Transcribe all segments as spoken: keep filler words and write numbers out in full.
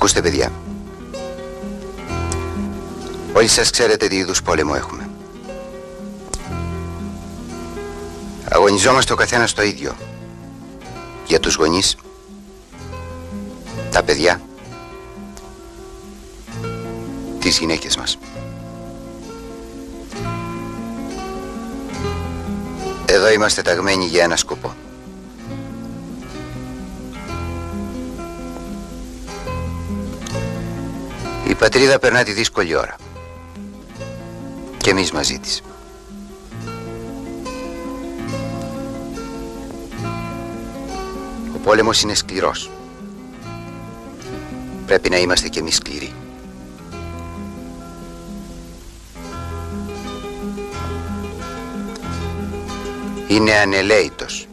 Ακούστε, παιδιά. Όλοι σας ξέρετε τι είδους πόλεμο έχουμε. Αγωνιζόμαστε ο καθένας το ίδιο. Για τους γονείς, τα παιδιά, τις γυναίκες μας. Εδώ είμαστε ταγμένοι για ένα σκοπό. Η πατρίδα περνά τη δύσκολη ώρα. Και εμείς μαζί της. Ο πόλεμος είναι σκληρός. Πρέπει να είμαστε κι εμείς σκληροί. Είναι ανελαίητος.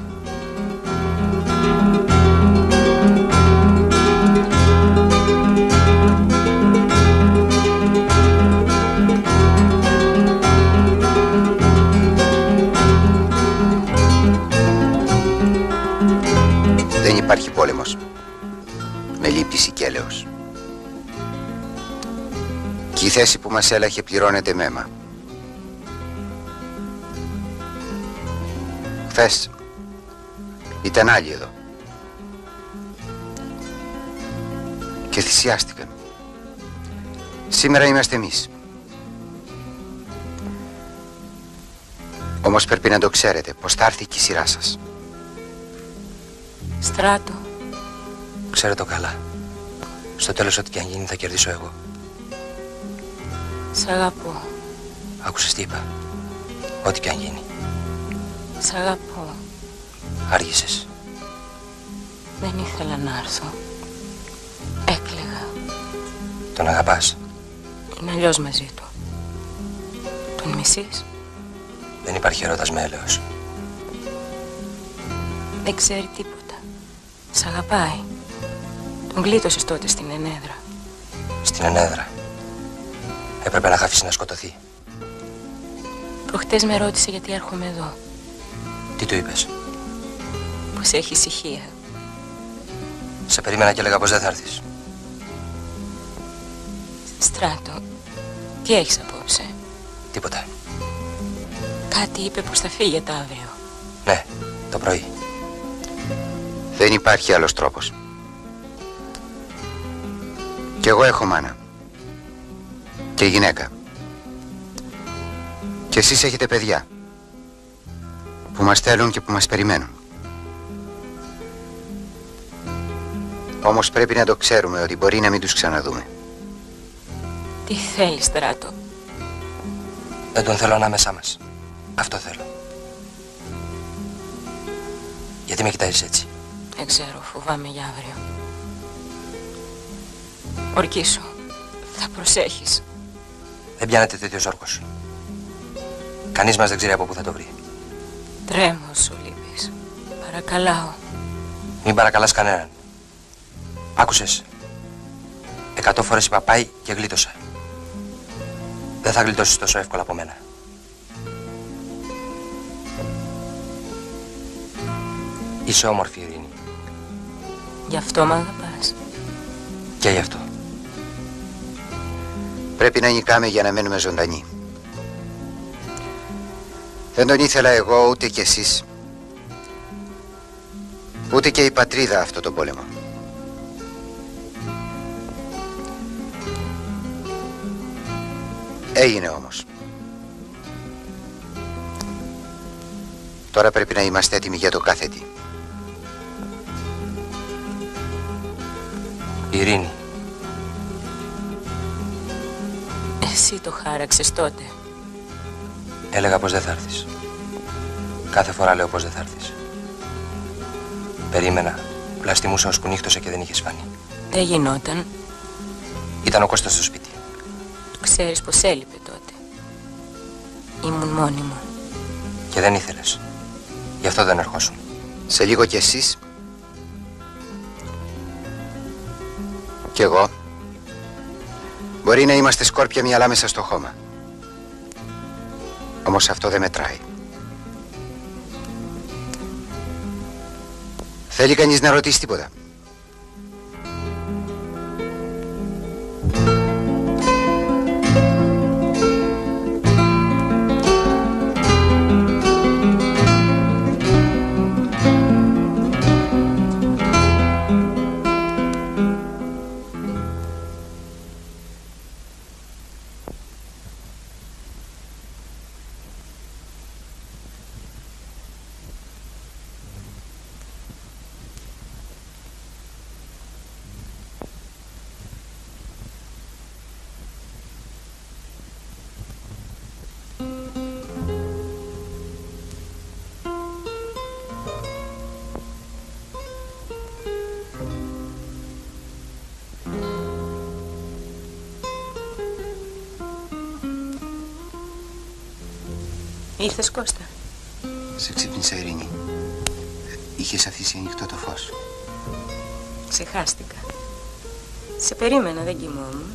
Δεν υπάρχει πόλεμος με λύπηση και έλεος. Και η θέση που μας έλαχε πληρώνεται με αίμα. Χθες ήταν άλλοι εδώ και θυσιάστηκαν. Σήμερα είμαστε εμείς. Όμως πρέπει να το ξέρετε πως θα έρθει και η σειρά σας. Στράτο. Ξέρω το καλά. Στο τέλος ό,τι και αν γίνει θα κερδίσω εγώ. Σ' αγαπώ. Άκουσες τι είπα. Ό,τι και αν γίνει. Σ' αγαπώ. Άργησες. Δεν ήθελα να έρθω. Έκλαιγα. Τον αγαπάς. Είναι αλλιώς μαζί του. Τον μισείς. Δεν υπάρχει ερώτας με έλεος. Δεν ξέρει τίποτα. Σ' αγαπάει. Τον γλίτωσες τότε στην Ενέδρα. Στην Ενέδρα. Έπρεπε να χ' αφήσει να σκοτωθεί. Προχτές με ρώτησε γιατί έρχομαι εδώ. Τι του είπες? Πως έχει ησυχία. Σε περίμενα και έλεγα πως δεν θα έρθεις. Στράτο, τι έχεις απόψε? Τίποτα. Κάτι είπε πως θα φύγετε αύριο. Ναι, το πρωί. Δεν υπάρχει άλλος τρόπος. Κι εγώ έχω μάνα. Και γυναίκα. Και εσείς έχετε παιδιά. Που μας θέλουν και που μας περιμένουν. Όμως πρέπει να το ξέρουμε ότι μπορεί να μην τους ξαναδούμε. Τι θέλεις, Στράτο? Δεν τον θέλω ανάμεσά μας. Αυτό θέλω. Γιατί με κοιτάζεις έτσι? Δεν ξέρω, φοβάμαι για αύριο. Ορκίσου. Θα προσέχεις. Δεν πιάνεται τέτοιος όρκος. Κανείς μας δεν ξέρει από πού θα το βρει. Τρέμω σου λείπεις. Παρακαλάω. Μην παρακαλάς κανέναν. Άκουσες? Εκατό φορές είπα πάει και γλίτωσα. Δεν θα γλιτώσεις τόσο εύκολα από μένα. Είσαι όμορφη, Ειρήνη. Γι' αυτό μ' αγαπάς. Και γι' αυτό. Πρέπει να νικάμε για να μένουμε ζωντανοί. Δεν τον ήθελα εγώ, ούτε κι εσείς. Ούτε και η πατρίδα αυτό το πόλεμο. Έγινε όμως. Τώρα πρέπει να είμαστε έτοιμοι για το κάθε τι. Ειρήνη. Εσύ το χάραξες τότε. Έλεγα πως δεν θα έρθεις. Κάθε φορά λέω πως δεν θα έρθεις. Περίμενα. Πλαστιμούσα ως που νύχτωσε και δεν είχες φανεί. Δεν γινόταν. Ήταν ο Κώστας στο σπίτι. Ξέρεις πως έλειπε τότε. Ήμουν μόνη μου. Και δεν ήθελες. Γι' αυτό δεν ερχόσουν. Σε λίγο κι εσείς. Κι εγώ. Μπορεί να είμαστε σκόρπια μυαλά μέσα στο χώμα. Όμως αυτό δεν μετράει. Θέλει κανείς να ρωτήσει τίποτα? Ήρθες, Κώστα? Σε ξύπνησα, Ειρήνη. Είχες αφήσει ανοιχτό το φως. Ξεχάστηκα. Σε περίμενα, δεν κοιμόμουν.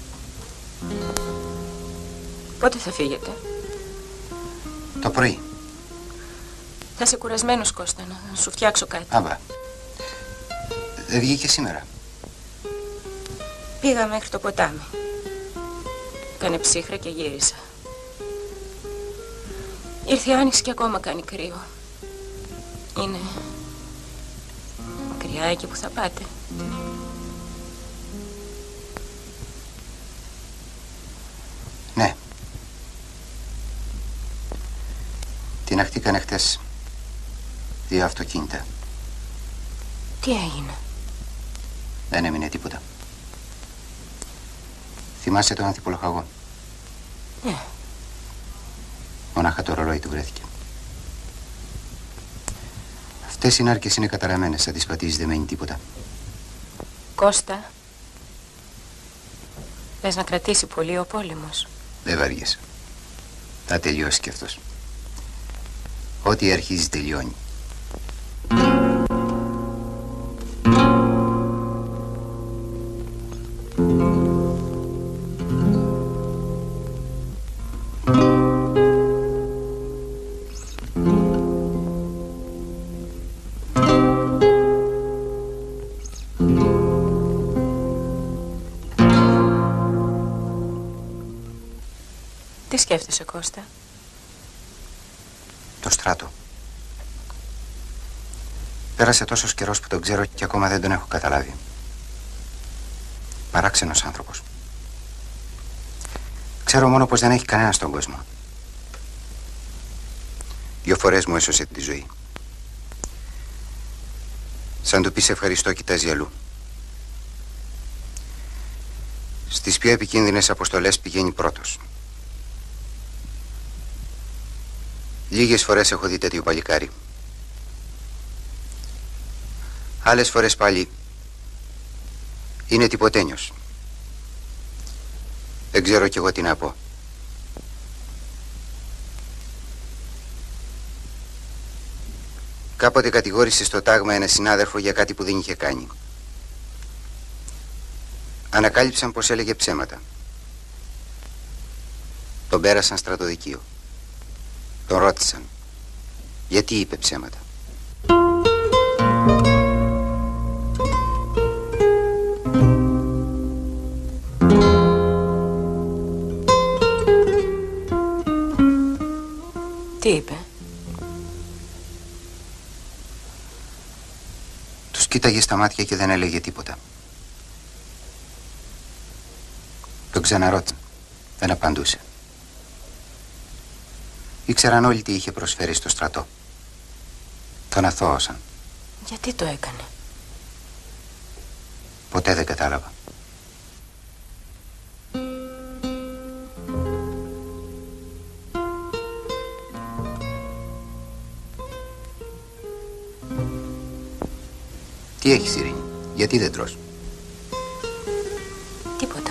Πότε θα φύγετε? Το πρωί. Θα είσαι κουρασμένος, Κώστα, να σου φτιάξω κάτι. Άμπα. Δεν βγήκε σήμερα. Πήγα μέχρι το ποτάμι. Κάνε ψύχρα και γύρισα. Ήρθε η άνοιξη και ακόμα κάνει κρύο. Είναι μακριά εκεί που θα πάτε? Ναι. Τιναχτήκανε χτες δύο αυτοκίνητα. Τι έγινε? Δεν έμεινε τίποτα. Θυμάσαι τον ανθιπολοχαγό? Ναι. Μονάχα το ρολόι του βρέθηκε. Αυτές οι νάρκες είναι καταραμένες, θα τις πατήσεις δεν μένει τίποτα. Κώστα, λες να κρατήσει πολύ ο πόλεμος? Δεν βαριέσαι. Θα τελειώσει κι αυτός. Ό,τι αρχίζει τελειώνει. Τι σκέφτεσαι, Κώστα? Το στράτο. Πέρασε τόσος καιρός που τον ξέρω και ακόμα δεν τον έχω καταλάβει. Παράξενος άνθρωπος. Ξέρω μόνο πως δεν έχει κανένα στον κόσμο. Δυο φορές μου έσωσε τη ζωή. Σαν του πεις ευχαριστώ, κοιτάζει αλλού. Στις πιο επικίνδυνες αποστολές πηγαίνει πρώτος. Λίγες φορές έχω δει τέτοιο παλικάρι. Άλλες φορές πάλι είναι τυποτένιος. Δεν ξέρω κι εγώ τι να πω. Κάποτε κατηγόρησε στο τάγμα ένα συνάδελφο για κάτι που δεν είχε κάνει. Ανακάλυψαν πως έλεγε ψέματα. Τον πέρασαν στρατοδικείο. Τον ρώτησαν γιατί είπε ψέματα. Τι είπε? Τους κοίταγε στα μάτια και δεν έλεγε τίποτα. Τον ξαναρώτησαν. Δεν απαντούσε. Ήξεραν όλοι τι είχε προσφέρει στο στρατό. Τον αθώωσαν. Γιατί το έκανε? Ποτέ δεν κατάλαβα. Τι έχεις, Ειρήνη? Γιατί δεν τρως? Τίποτα.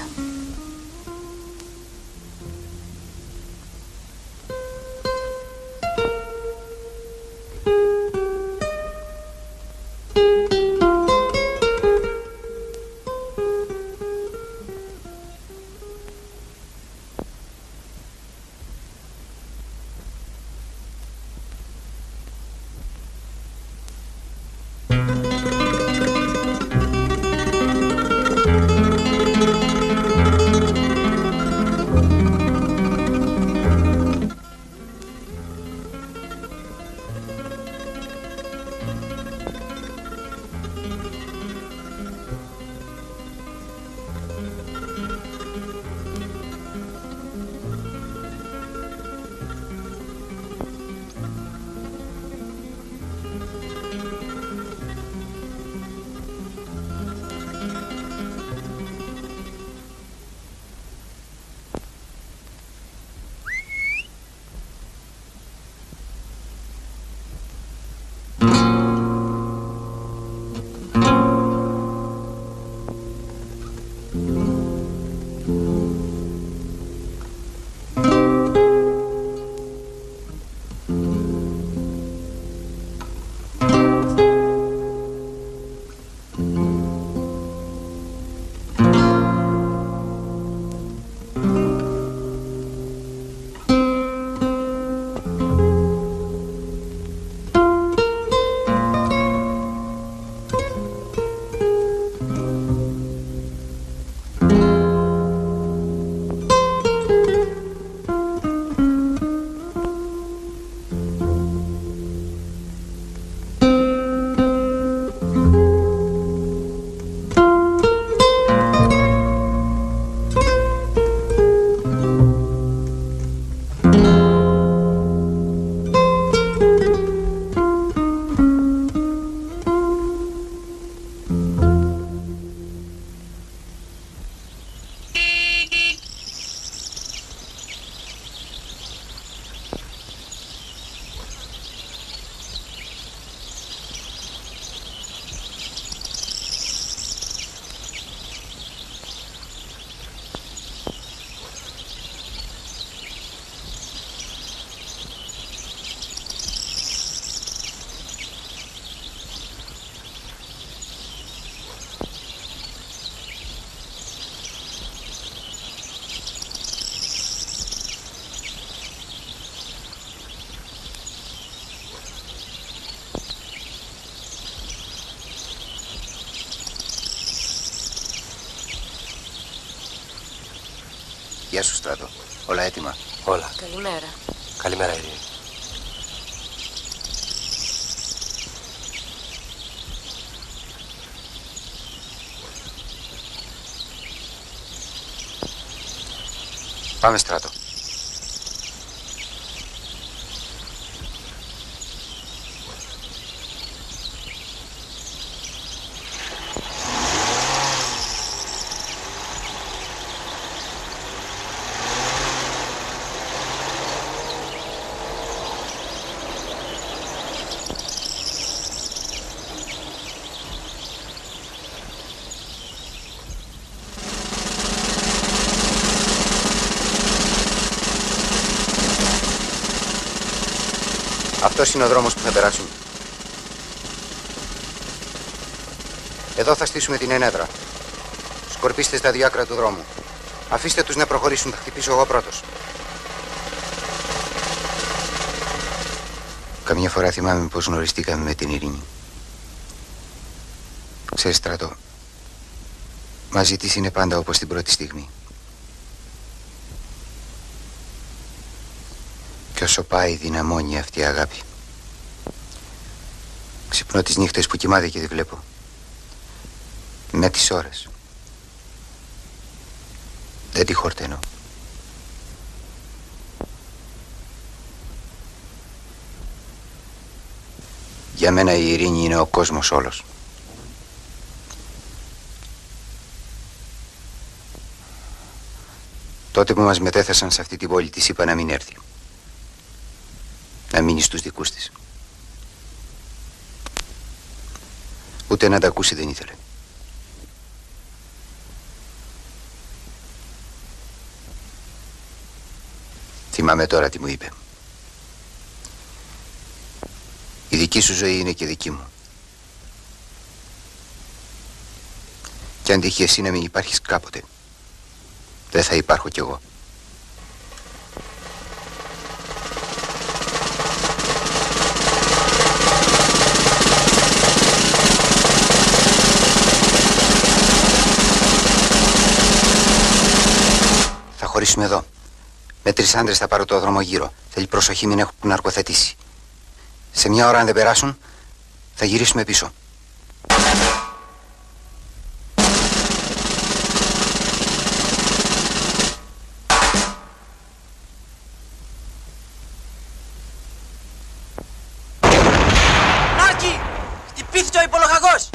Γεια σου, Στράτο. Όλα έτοιμα? Όλα. Καλημέρα. Καλημέρα, Ειρήνη. Πάμε, Στράτο. Αυτός είναι ο δρόμος που θα περάσουμε. Εδώ θα στήσουμε την ενέδρα. Σκορπίστε στα δύο άκρα του δρόμου. Αφήστε τους να προχωρήσουν, θα χτυπήσω εγώ πρώτος. Καμιά φορά θυμάμαι πως γνωριστήκαμε με την Ειρήνη. Ξέρεις, Στράτο, μαζί της είναι πάντα όπως την πρώτη στιγμή. Κι όσο πάει δυναμώνει αυτή η αγάπη. Ξυπνώ τις νύχτες που κοιμάται και τη βλέπω. Με τις ώρες. Δεν τη χορταίνω. Για μένα η Ειρήνη είναι ο κόσμος όλος. Τότε που μας μετέθεσαν σε αυτή την πόλη της είπα να μην έρθει. Να μείνει στους δικούς της. Ούτε να τα ακούσει δεν ήθελε. Θυμάμαι τώρα τι μου είπε. Η δική σου ζωή είναι και δική μου. Κι αν τύχει εσύ να μην υπάρχεις κάποτε, δεν θα υπάρχω κι εγώ. Θα χωρίσουμε εδώ. Με τρεις άντρες θα πάρω το δρόμο γύρω. Θέλει προσοχή, μην έχουν ναρκοθετήσει. Σε μια ώρα αν δεν περάσουν, θα γυρίσουμε πίσω. Νάκη! Χτυπήθηκε ο υπολογαγός!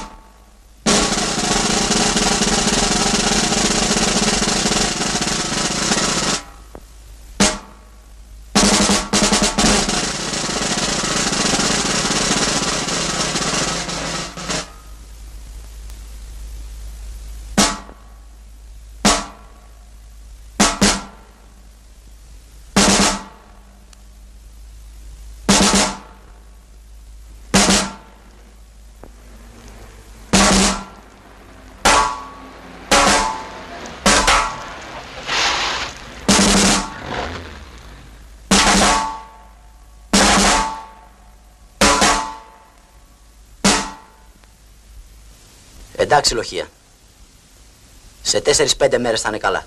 Εντάξει, Λοχεία. Σε τέσσερις πέντε μέρες θα είναι καλά.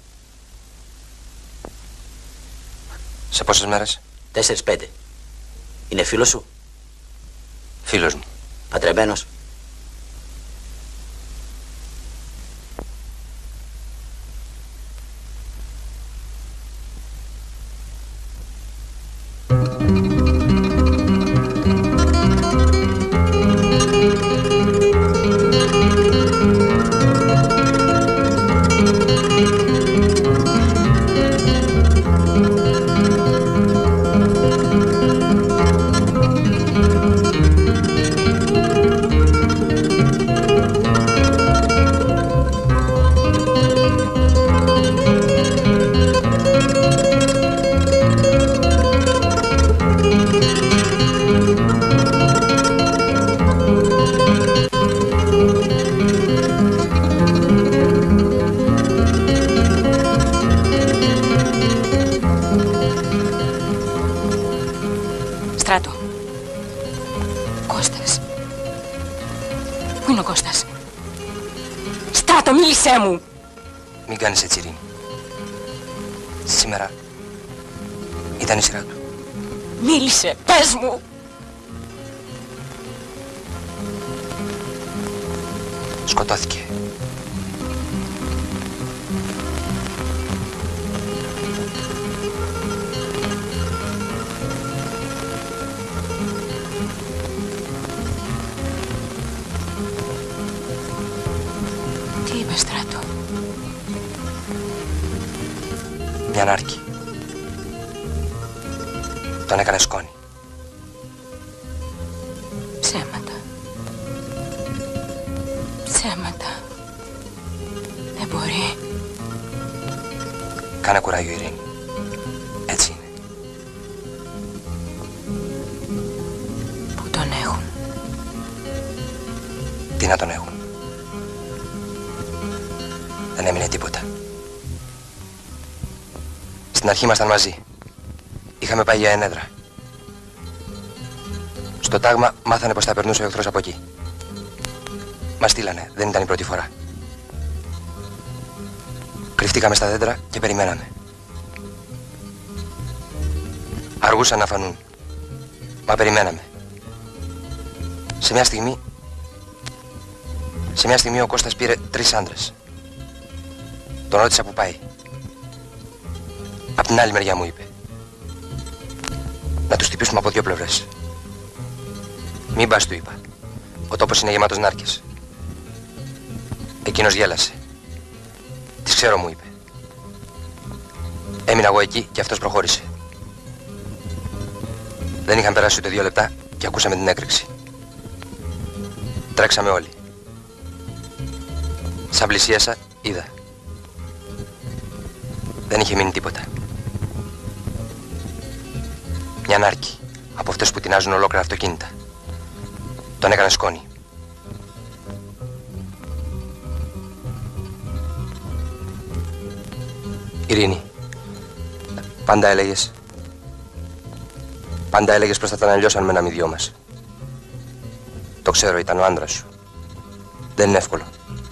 Σε πόσες μέρες? Τέσσερις πέντε. Είναι φίλος σου? Φίλος μου. Παντρεμένος? Πού είναι ο Κώστας? Στράτο, μίλησέ μου! Μην κάνεις έτσι, Ειρήνη. Σήμερα ήταν η σειρά του. Μίλησε, πες μου! Σκοτώθηκε. Τι είπε, Στράτο? Μια νάρκη. Τον έκανε σκόνη. Ψέματα. Ψέματα. Δεν μπορεί. Κάνε κουράγιο, Ειρήνη. Έτσι είναι. Πού τον έχουν? Τι να τον έχουν? Δεν έμεινε τίποτα. Στην αρχή ήμασταν μαζί. Είχαμε πάει για ενέδρα. Στο τάγμα μάθανε πως θα περνούσε ο εχθρός από εκεί. Μας στείλανε, δεν ήταν η πρώτη φορά. Κρυφτήκαμε στα δέντρα και περιμέναμε. Αργούσαν να φανούν. Μα περιμέναμε. Σε μια στιγμή... Σε μια στιγμή ο Κώστας πήρε τρεις άντρες. Τον ρώτησα που πάει. Απ' την άλλη μεριά μου είπε. Να τους χτυπήσουμε από δύο πλευρές. Μην πας, του είπα. Ο τόπος είναι γεμάτος νάρκες. Εκείνος γέλασε. Τις ξέρω, μου είπε. Έμεινα εγώ εκεί και αυτός προχώρησε. Δεν είχαν περάσει ούτε δύο λεπτά και ακούσαμε την έκρηξη. Τρέξαμε όλοι. Σαν πλησίασα, είδα. Δεν είχε μείνει τίποτα. Μια νάρκη, από αυτές που τεινάζουν ολόκληρα αυτοκίνητα. Τον έκανε σκόνη. Ειρήνη, πάντα έλεγες... Πάντα έλεγες πως θα τα αναλιώσαν με ένα μη δυο μας. Το ξέρω, ήταν ο άντρας σου. Δεν είναι εύκολο.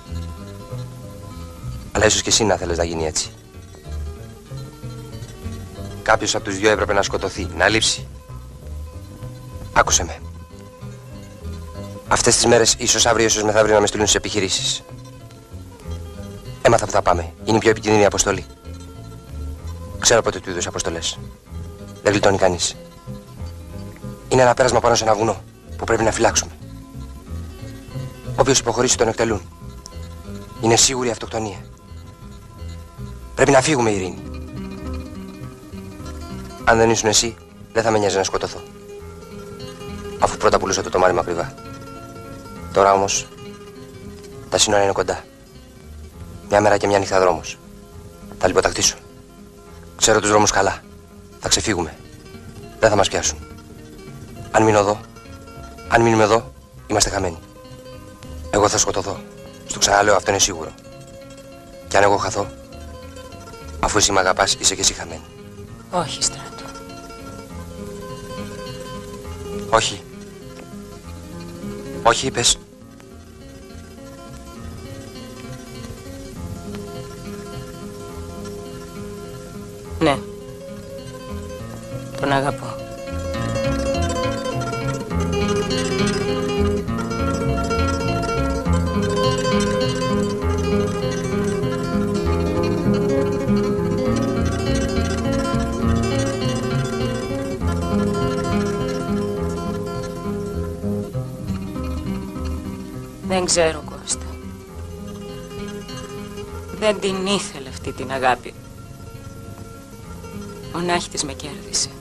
Αλλά ίσως και εσύ να θέλεις να γίνει έτσι. Κάποιος από τους δυο έπρεπε να σκοτωθεί, να λείψει. Άκουσε με. Αυτές τις μέρες, ίσως αύριο, ίσως μεθαύριο, να με στείλουν στις επιχειρήσεις. Έμαθα που θα πάμε. Είναι η πιο επικίνδυνη αποστολή. Ξέρω από τέτοιου είδους αποστολές. Δεν γλιτώνει κανείς. Είναι ένα πέρασμα πάνω σε ένα βουνό που πρέπει να φυλάξουμε. Όποιος υποχωρήσει τον εκτελούν. Είναι σίγουρη αυτοκτονία. Πρέπει να φύγουμε, Ειρήνη. Αν δεν ήσουν εσύ, δεν θα με νοιάζει να σκοτωθώ. Αφού πρώτα πουλούσα το τομάρι μου ακριβά. Τώρα όμως, τα σύνορα είναι κοντά. Μια μέρα και μια νύχτα δρόμος. Θα λιποτακτήσω. Ξέρω τους δρόμους καλά. Θα ξεφύγουμε. Δεν θα μας πιάσουν. Αν μείνω εδώ, αν μείνουμε εδώ, είμαστε χαμένοι. Εγώ θα σκοτωθώ. Στο ξαναλέω, αυτό είναι σίγουρο. Και αν εγώ χαθώ, αφού εσύ με αγαπάς, είσαι και εσύ χαμένη. Όχι, Στράτο. Όχι. Όχι, είπες. Ναι. Τον αγαπώ. Δεν ξέρω, Κώστα. Δεν την ήθελε αυτή την αγάπη. Ο Νάχητης με κέρδισε.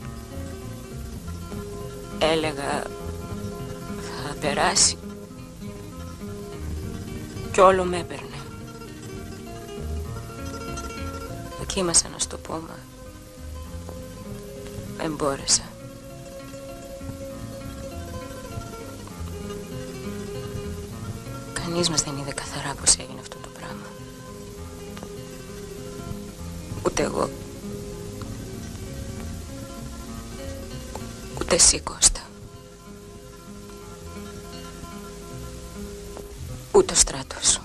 Έλεγα θα περάσει κι όλο με έπαιρνε. Δοκίμασα να στο πω, μα δεν μπόρεσα. Κανείς μας δεν είδε καθαρά πως έγινε αυτό το πράγμα. Ούτε εγώ. Ούτε εσύ, Κώστα. Ούτε ο Στράτος.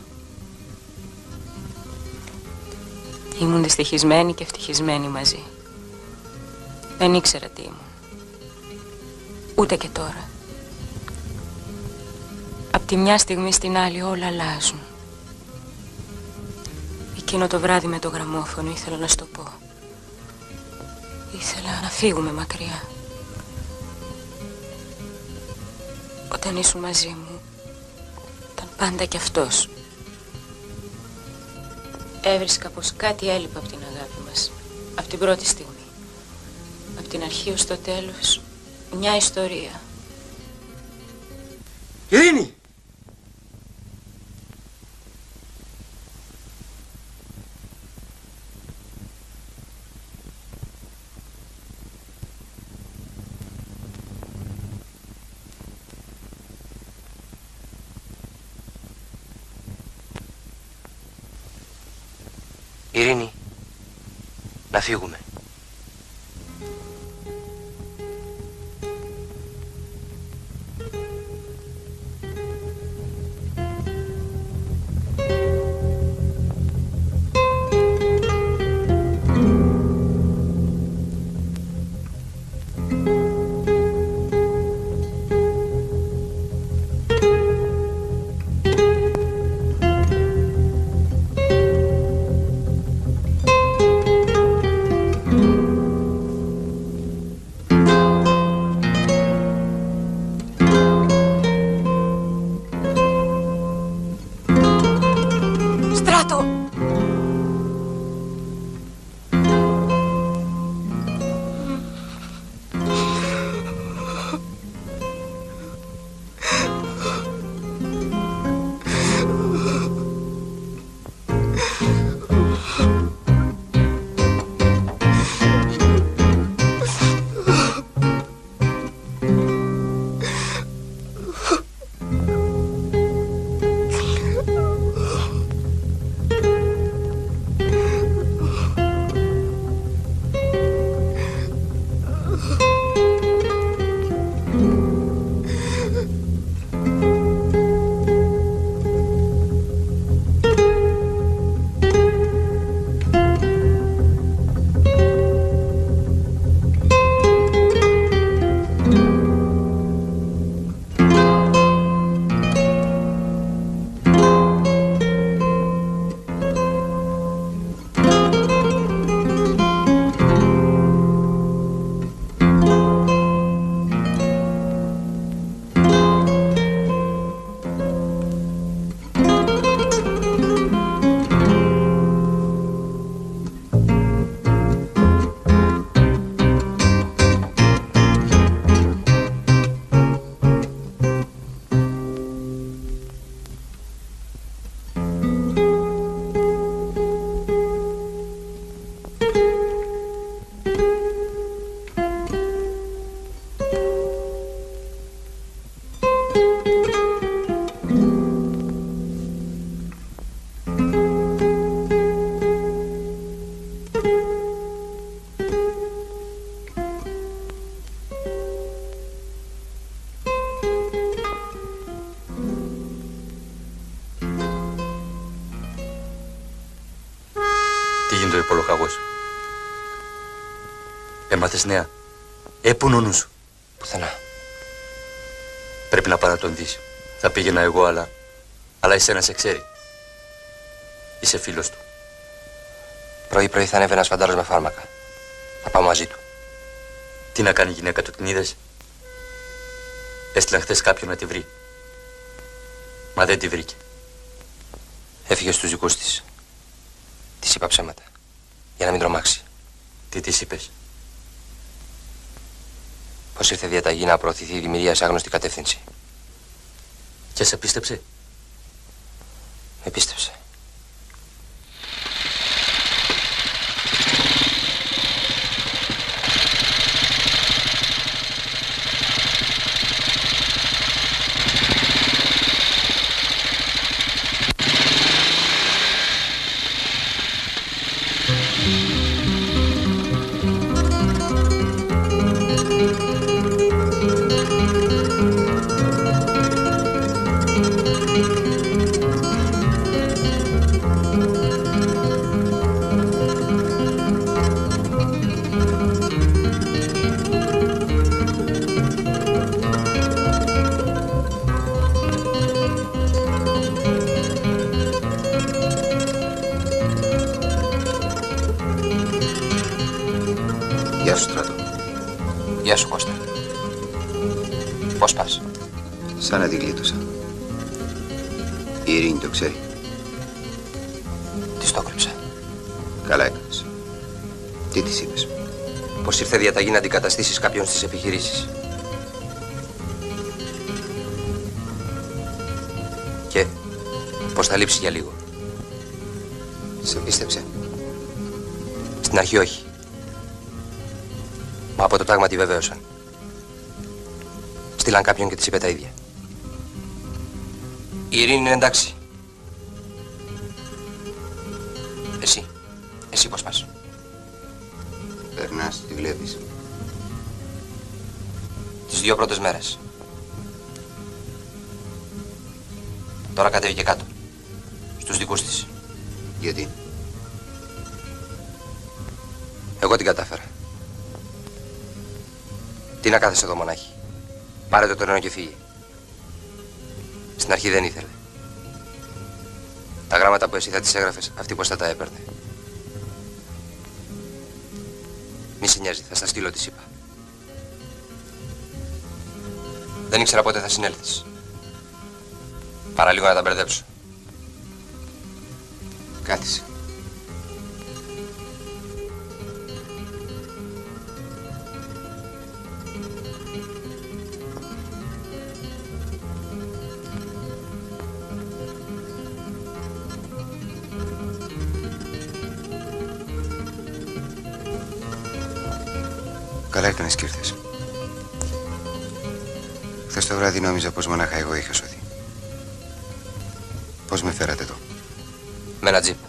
Ήμουν δυστυχισμένη και ευτυχισμένη μαζί. Δεν ήξερα τι ήμουν. Ούτε και τώρα. Απ' τη μια στιγμή στην άλλη όλα αλλάζουν. Εκείνο το βράδυ με το γραμμόφωνο ήθελα να σου το πω. Ήθελα να φύγουμε μακριά. Όταν ήσουν μαζί μου, ήταν πάντα κι αυτός. Έβρισκα πως κάτι έλειπε από την αγάπη μας. Από την πρώτη στιγμή. Από την αρχή ως το τέλος, μια ιστορία. Ειρήνη! Ειρήνη, να φύγουμε. Τι γίνεται ο υπολογαγός? Έμαθες νέα? Ε, πού είναι ο νους σου? Πουθενά. Πρέπει να πάω να τον δεις. Θα πήγαινα εγώ, αλλά... αλλά εσένα σε ξέρει. Είσαι φίλος του. Πρωί-πρωί θα ανέβει ένας φαντάρος με φάρμακα. Θα πάω μαζί του. Τι να κάνει η γυναίκα του, την είδες? Έστειλαν χθες κάποιον να τη βρει. Μα δεν τη βρήκε. Έφυγε στους δικούς της. Της είπα ψέματα. Για να μην τρομάξει. Τι της είπες? Πως ήρθε διαταγή να προωθηθεί η δημιουργία σε άγνωστη κατεύθυνση. Και σε πίστεψε? Με πίστεψε. Γεια σου, Κώστα. Πώς πας? Σαν να την γλίτωσα. Η Ειρήνη το ξέρει. Της το κρύψε. Καλά έκανες. Τι της είπες? Πως ήρθε διαταγή να αντικαταστήσεις κάποιον στις επιχειρήσεις. Και πως θα λείψει για λίγο. Σε πίστεψε? Στην αρχή όχι. Μα από το τάγμα τη βεβαίωσαν. Στείλαν κάποιον και της είπε τα ίδια. Η Ειρήνη είναι εντάξει. Εσύ, εσύ πώς πας? Περνάς, τη βλέπεις. Τις δύο πρώτες μέρες. Τώρα κατέβηκε κάτω. Στους δικούς της. Γιατί? Εγώ την κατάφερα. Τι να κάθεσαι εδώ μονάχη. Πάρε το τρένο και φύγει. Στην αρχή δεν ήθελε. Τα γράμματα που εσύ θα τις έγραφες, αυτή πως θα τα έπαιρνε. Μη σε νοιάζει, θα στα στείλω, της είπα. Δεν ήξερα πότε θα συνέλθεις. Παραλίγο να τα μπερδέψω. Κάθισε. Καλά έκανες κι ήρθες. Χθες το βράδυ νόμιζα πως μονάχα εγώ είχα σωθεί. Πώς με φέρατε εδώ? Με ένα τζιπ.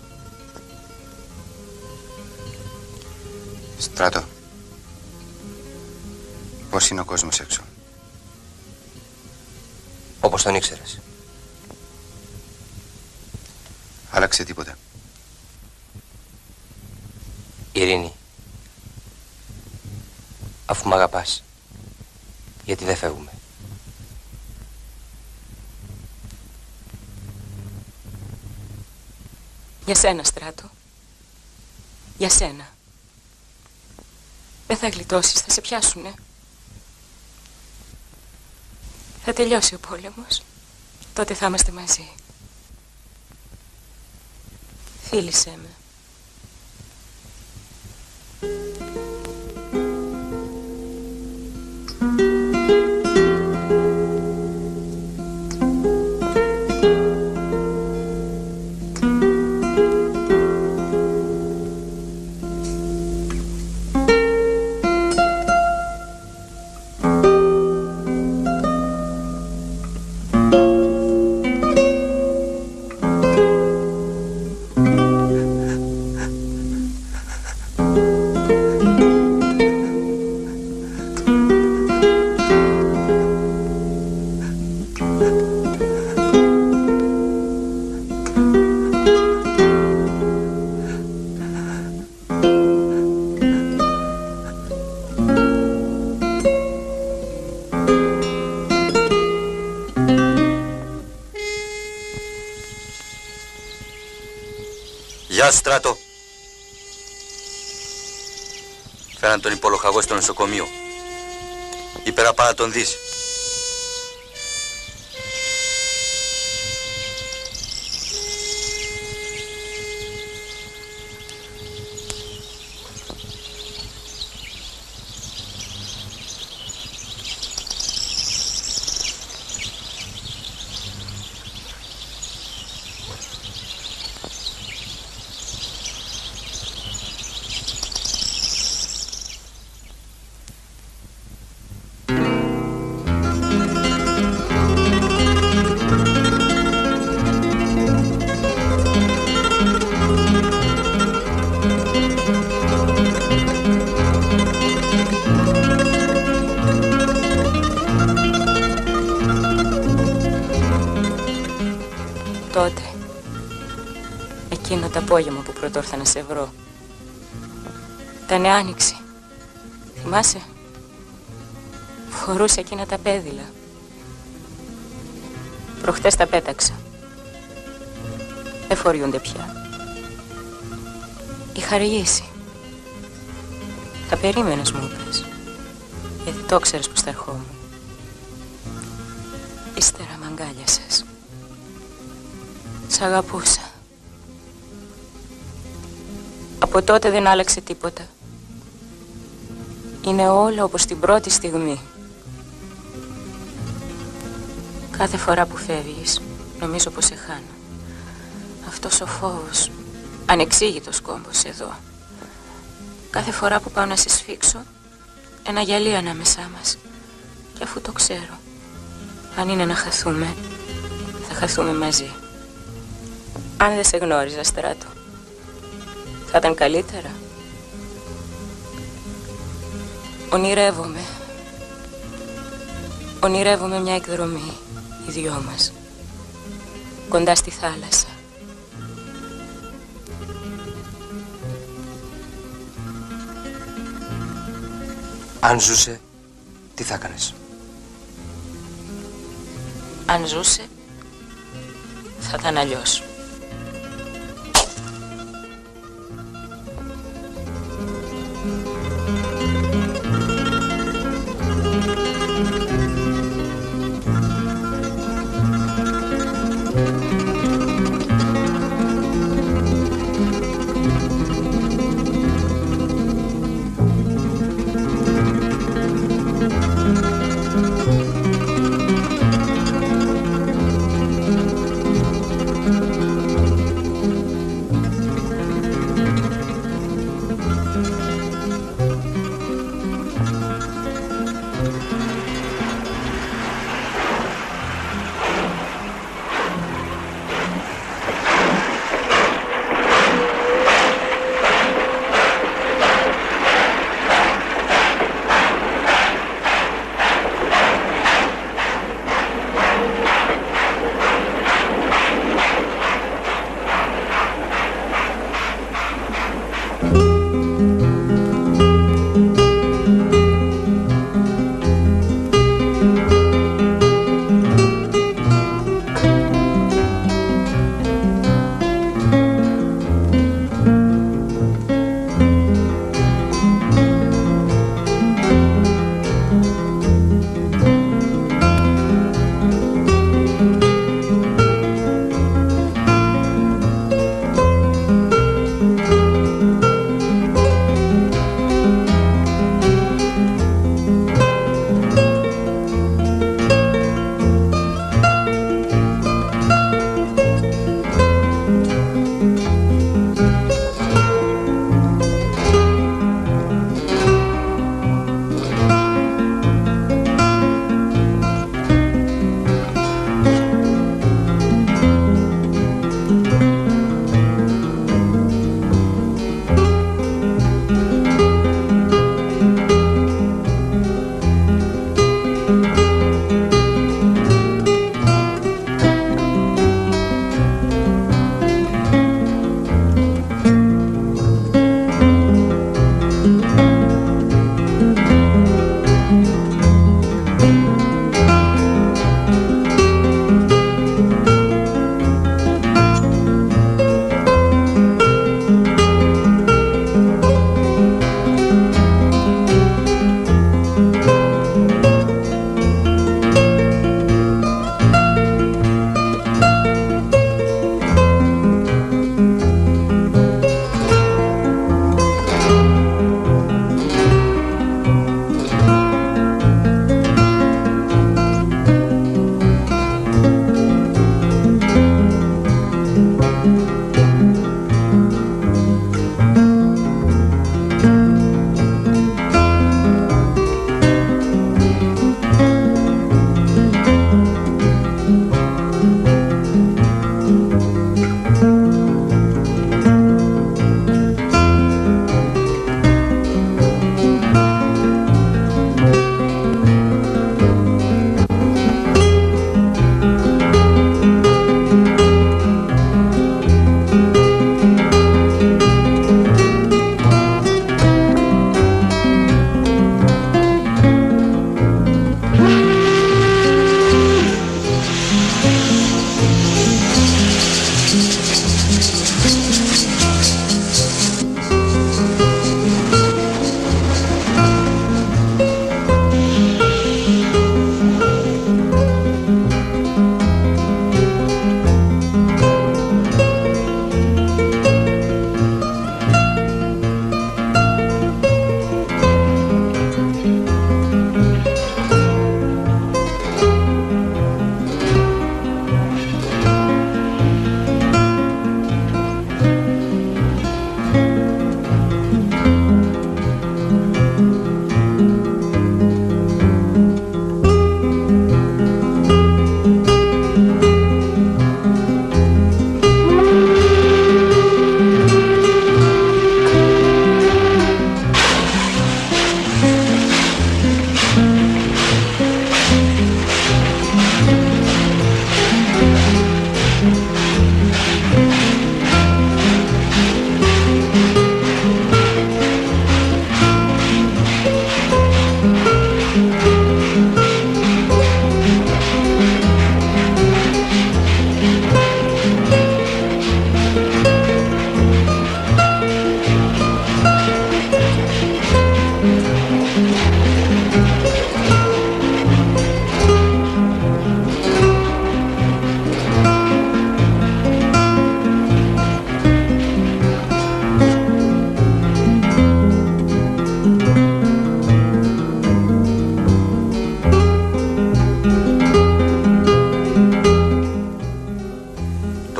Στράτο. Πώς είναι ο κόσμος έξω? Όπως τον ήξερες. Άλλαξε τίποτα? Ειρήνη. Αφού μ' αγαπάς, γιατί δεν φεύγουμε? Για σένα, Στράτο. Για σένα. Δεν θα γλιτώσεις, θα σε πιάσουνε. Θα τελειώσει ο πόλεμος. Τότε θα είμαστε μαζί. Φίλησέ με. Γεια σου, Στράτο. Φέραν τον υπολοχαγό στο νοσοκομείο. Είπε να πάει να τον δεις. Τότε, εκείνο το απόγευμα που πρωτόρθα να σε βρω, ήτανε άνοιξη. Θυμάσαι? Φορούσα εκείνα τα πέδιλα. Προχτές τα πέταξα. Δεν φοριούνται πια. Είχα αργήσει. Θα περίμενες, μου είπες. Γιατί το ξέρεις πως θα ερχόμουν. Ύστερα μ' αγκάλιασες. Σ' αγαπούσα. Από τότε δεν άλλαξε τίποτα. Είναι όλα όπως την πρώτη στιγμή. Κάθε φορά που φεύγεις, νομίζω πως σε χάνω. Αυτός ο φόβος, ανεξήγητος κόμπος εδώ. Κάθε φορά που πάω να σε σφίξω, ένα γυαλί ανάμεσά μας. Και αφού το ξέρω, αν είναι να χαθούμε, θα χαθούμε μαζί. Αν δεν σε γνώριζα, Στράτο, θα ήταν καλύτερα. Ονειρεύομαι. Ονειρεύομαι μια εκδρομή, οι δυο μας, κοντά στη θάλασσα. Αν ζούσε, τι θα έκανες? Αν ζούσε, θα ήταν αλλιώς. Thank you.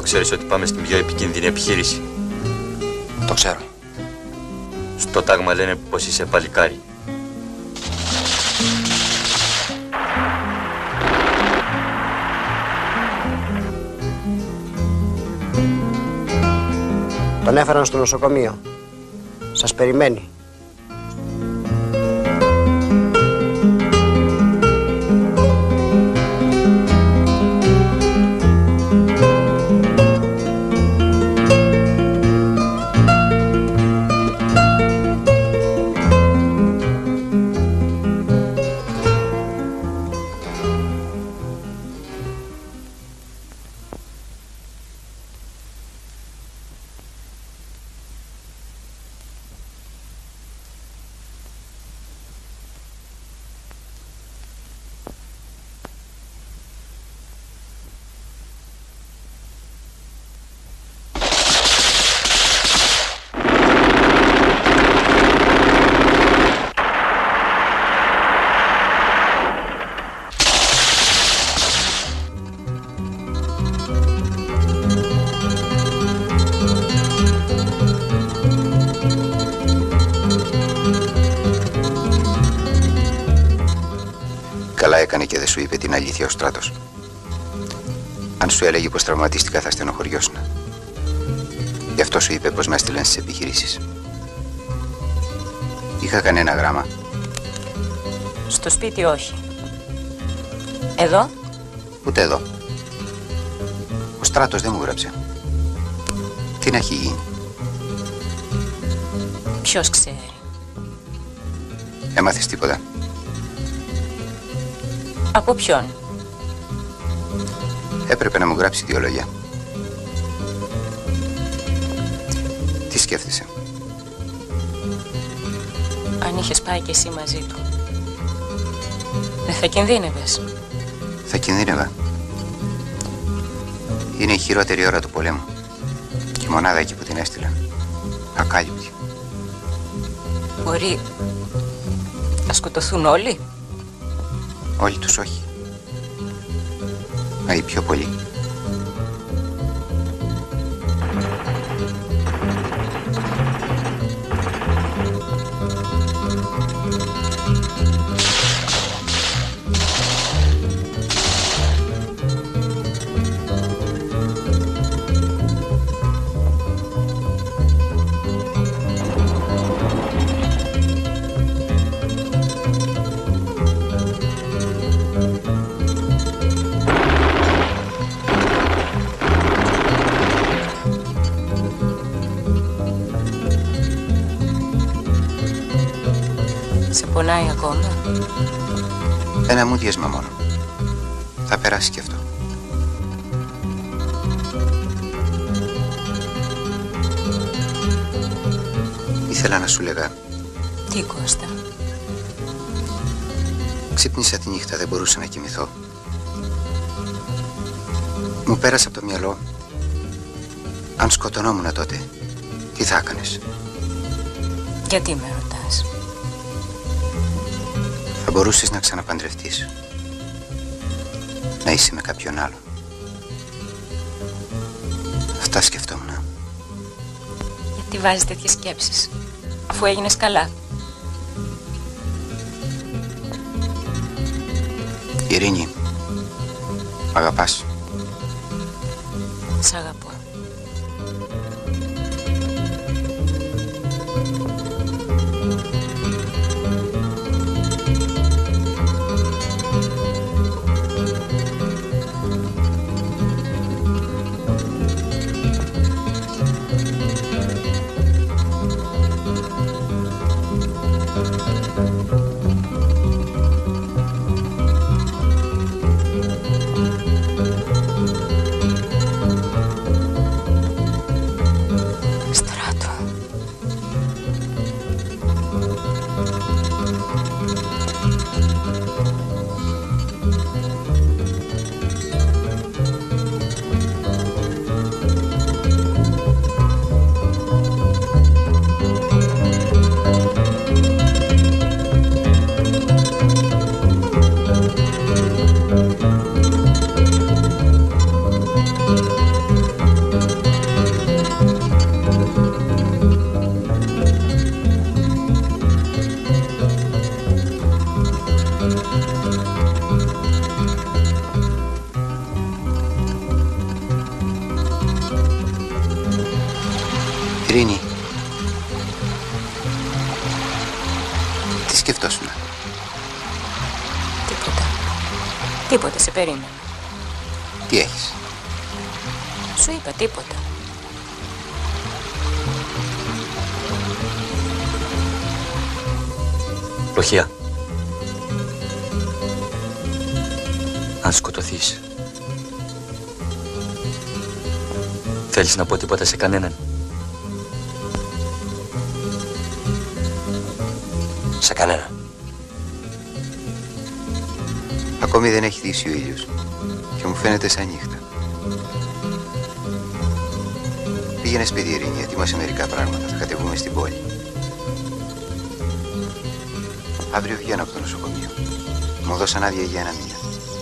ξέρεις ότι πάμε στην πιο επικίνδυνη επιχείρηση? Το ξέρω. Στο τάγμα λένε πως είσαι παλικάρι. Τον έφεραν στο νοσοκομείο. Σας περιμένει. Καλά έκανε και δεν σου είπε την αλήθεια ο Στράτος. Αν σου έλεγε πως τραυματίστηκα θα στενοχωριώσουν. Γι' αυτό σου είπε πως με έστειλαν στις επιχειρήσεις. Είχα κανένα γράμμα. Στο σπίτι όχι. Εδώ? Ούτε εδώ. Ο Στράτος δεν μου γράψε. Τι να έχει γίνει? Ποιος ξέρει? Έμαθες τίποτα? Από ποιον? Έπρεπε να μου γράψει δύο λόγια. Τι σκέφτεσαι? Αν είχες πάει κι εσύ μαζί του, δεν θα κινδύνευες? Θα κινδύνευα. Είναι η χειρότερη ώρα του πολέμου. Και η μονάδα εκεί που την έστειλαν. Ακάλυπτη. Μπορεί να σκοτωθούν όλοι? Όλοι τους όχι. Μα οι πιο πολλοί. Σε πονάει ακόμα? Ένα μούδιασμα μόνο. Θα περάσει κι αυτό. Ήθελα να σου λέγα. Τι, Κώστα? Ξύπνησα τη νύχτα, δεν μπορούσα να κοιμηθώ. Μου πέρασε από το μυαλό. Αν σκοτωνόμουν τότε, τι θα έκανες? Γιατί με ρωτάς? Θα μπορούσες να ξαναπαντρευτείς. Να είσαι με κάποιον άλλο. Αυτά σκεφτόμουν. Γιατί βάζεις τέτοιες σκέψεις, αφού έγινες καλά? Ειρήνη, μ' αγαπάς? Σ' αγαπώ. Ειρήνη, τι σκεφτόσουνα? Τίποτα. Τίποτα, σε περίμενα. Τι έχεις? Σου είπα τίποτα. Λοχεία. Αν σκοτωθείς, θέλεις να πω τίποτα σε κανέναν? Σε κανένα. Ακόμη δεν έχει δύσει ο ήλιος και μου φαίνεται σαν νύχτα. Πήγαινε σπίτι, Ειρήνη, ετοίμασε μερικά πράγματα. Θα κατεβούμε στην πόλη. Αύριο βγαίνω από το νοσοκομείο. Μου δώσαν άδεια για ένα μήνα.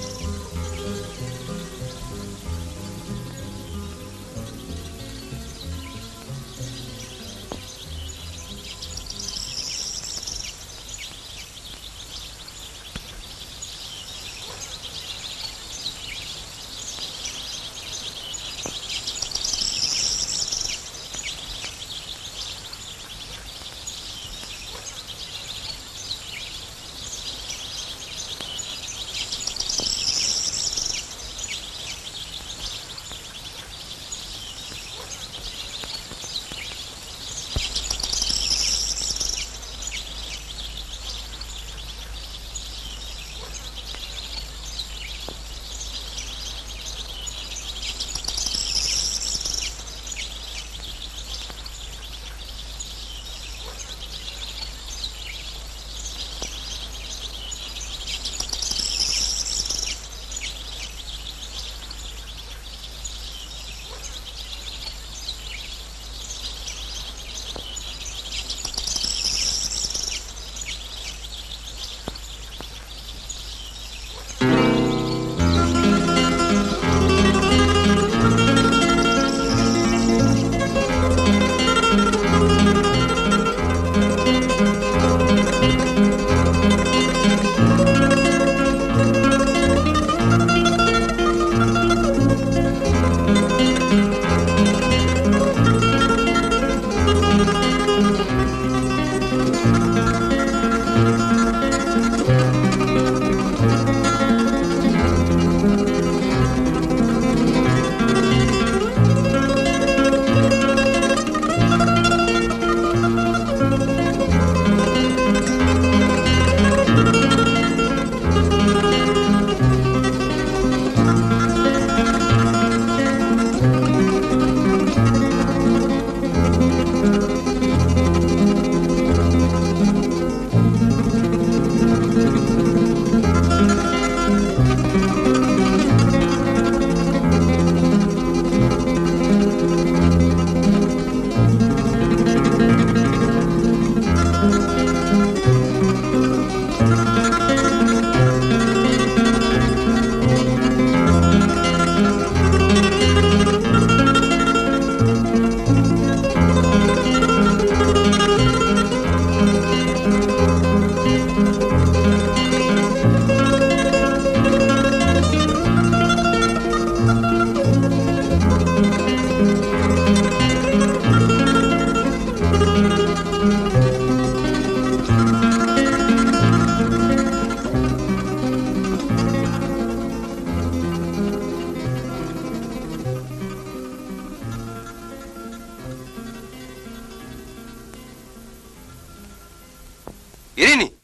Ειρήνη!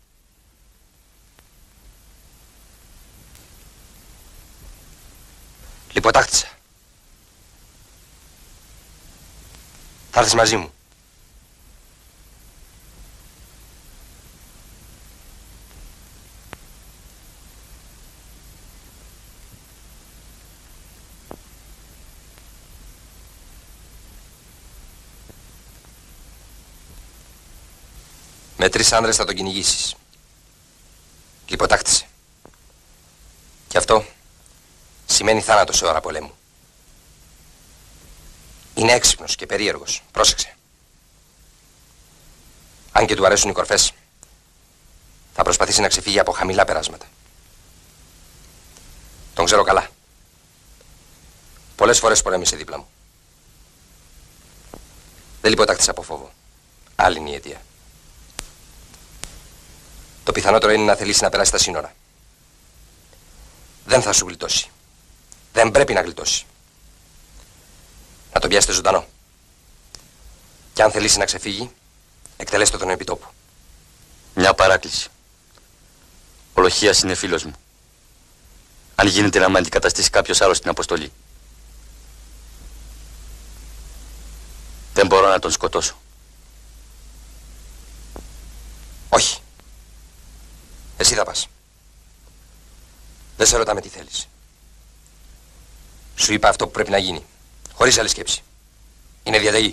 Λιποτάκτησα. Θα έρθεις μαζί μου. Με τρεις άνδρες θα τον κυνηγήσεις. Λιποτάκτησε. Και αυτό σημαίνει θάνατο σε ώρα πολέμου. Είναι έξυπνος και περίεργος. Πρόσεξε. Αν και του αρέσουν οι κορφές, θα προσπαθήσει να ξεφύγει από χαμηλά περάσματα. Τον ξέρω καλά. Πολλές φορές πολέμησε δίπλα μου. Δεν Δεν λιποτάκτησα από φόβο. Άλλη είναι η αιτία. Το πιθανότερο είναι να θελήσει να περάσει τα σύνορα. Δεν θα σου γλιτώσει. Δεν πρέπει να γλιτώσει. Να τον πιάσετε ζωντανό. Και αν θελήσει να ξεφύγει, εκτελέστε τον επιτόπου. Μια παράκληση. Ο Λοχίας είναι φίλος μου. Αν γίνεται να με αντικαταστήσει κάποιος άλλος στην αποστολή. Δεν μπορώ να τον σκοτώσω. Όχι. Εσύ θα πας. Δεν σε ρωτάμε τι θέλεις. Σου είπα αυτό που πρέπει να γίνει. Χωρίς άλλη σκέψη. Είναι διαταγή.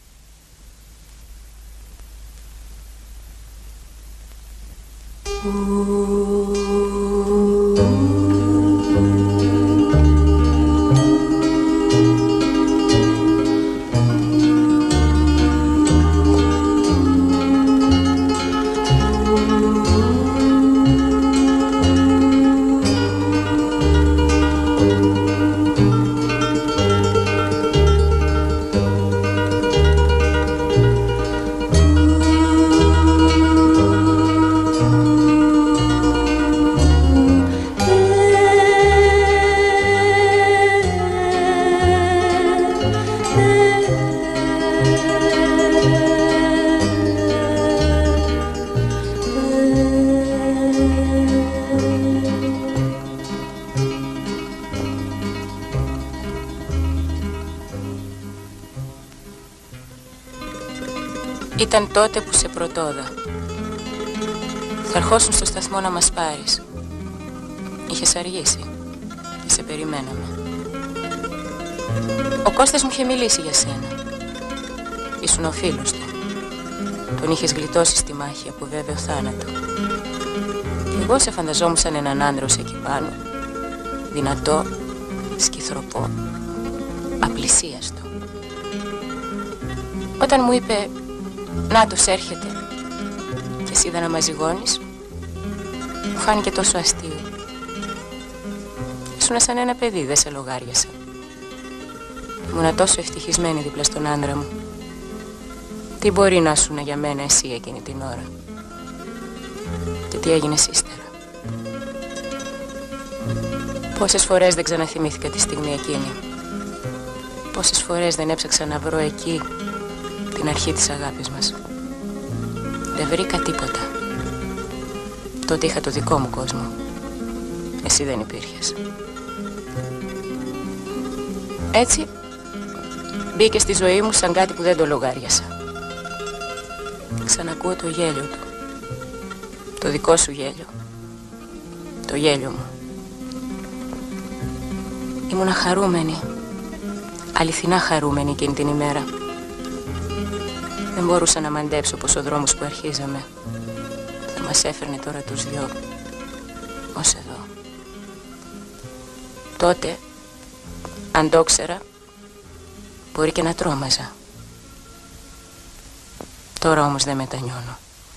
Ήταν τότε που σε πρωτόδα. Θα ερχόσουν στο σταθμό να μας πάρεις. Είχες αργήσει και σε περιμέναμε. Ο Κώστας μου είχε μιλήσει για σένα. Ήσουν ο φίλος του. Τον είχες γλιτώσει στη μάχη από βέβαιο θάνατο. Και εγώ σε φανταζόμουν σαν έναν άντρος εκεί πάνω. Δυνατό, σκυθροπό, απλησίαστο. Όταν μου είπε «Νάτος έρχεται» και εσύ είδα να μαζιγώνεις, μου φάνηκε τόσο αστείο. Ήσουνα σαν ένα παιδί, δεν σε λογάριασα. Ήμουνα τόσο ευτυχισμένη δίπλα στον άντρα μου. Τι μπορεί να ήσουν για μένα εσύ εκείνη την ώρα? Και τι έγινε ύστερα? Πόσες φορές δεν ξαναθυμήθηκα τη στιγμή εκείνη. Πόσες φορές δεν έψαξα να βρω εκεί την αρχή της αγάπης μας. Δεν βρήκα τίποτα. Τότε είχα το δικό μου κόσμο. Εσύ δεν υπήρχες. Έτσι μπήκε στη ζωή μου σαν κάτι που δεν το λογάριασα. Ξανακούω το γέλιο του. Το δικό σου γέλιο. Το γέλιο μου. Ήμουνα χαρούμενη. Αληθινά χαρούμενη εκείνη την ημέρα. Δεν μπορούσα να μαντέψω πως ο δρόμος που αρχίζαμε θα μας έφερνε τώρα τους δυο ως εδώ. Τότε, αν το ξέρα, μπορεί και να τρόμαζα. Τώρα όμως δεν μετανιώνω.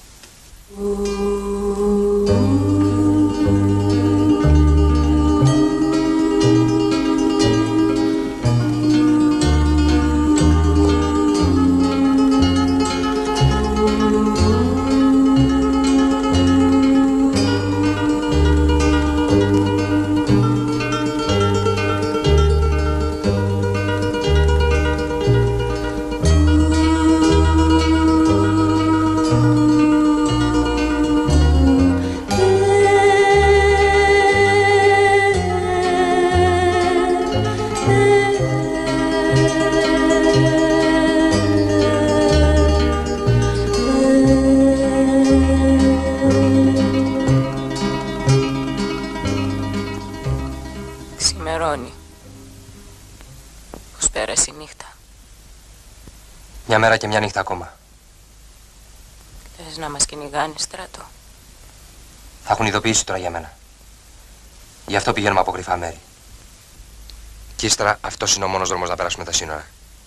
Μια μέρα και μια νύχτα ακόμα. Θες να μας κυνηγάνε, Στράτο? Θα έχουν ειδοποιήσει τώρα για μένα. Γι' αυτό πηγαίνουμε από κρυφά μέρη. Κι ύστερα αυτός είναι ο μόνος δρόμος να περάσουμε τα σύνορα.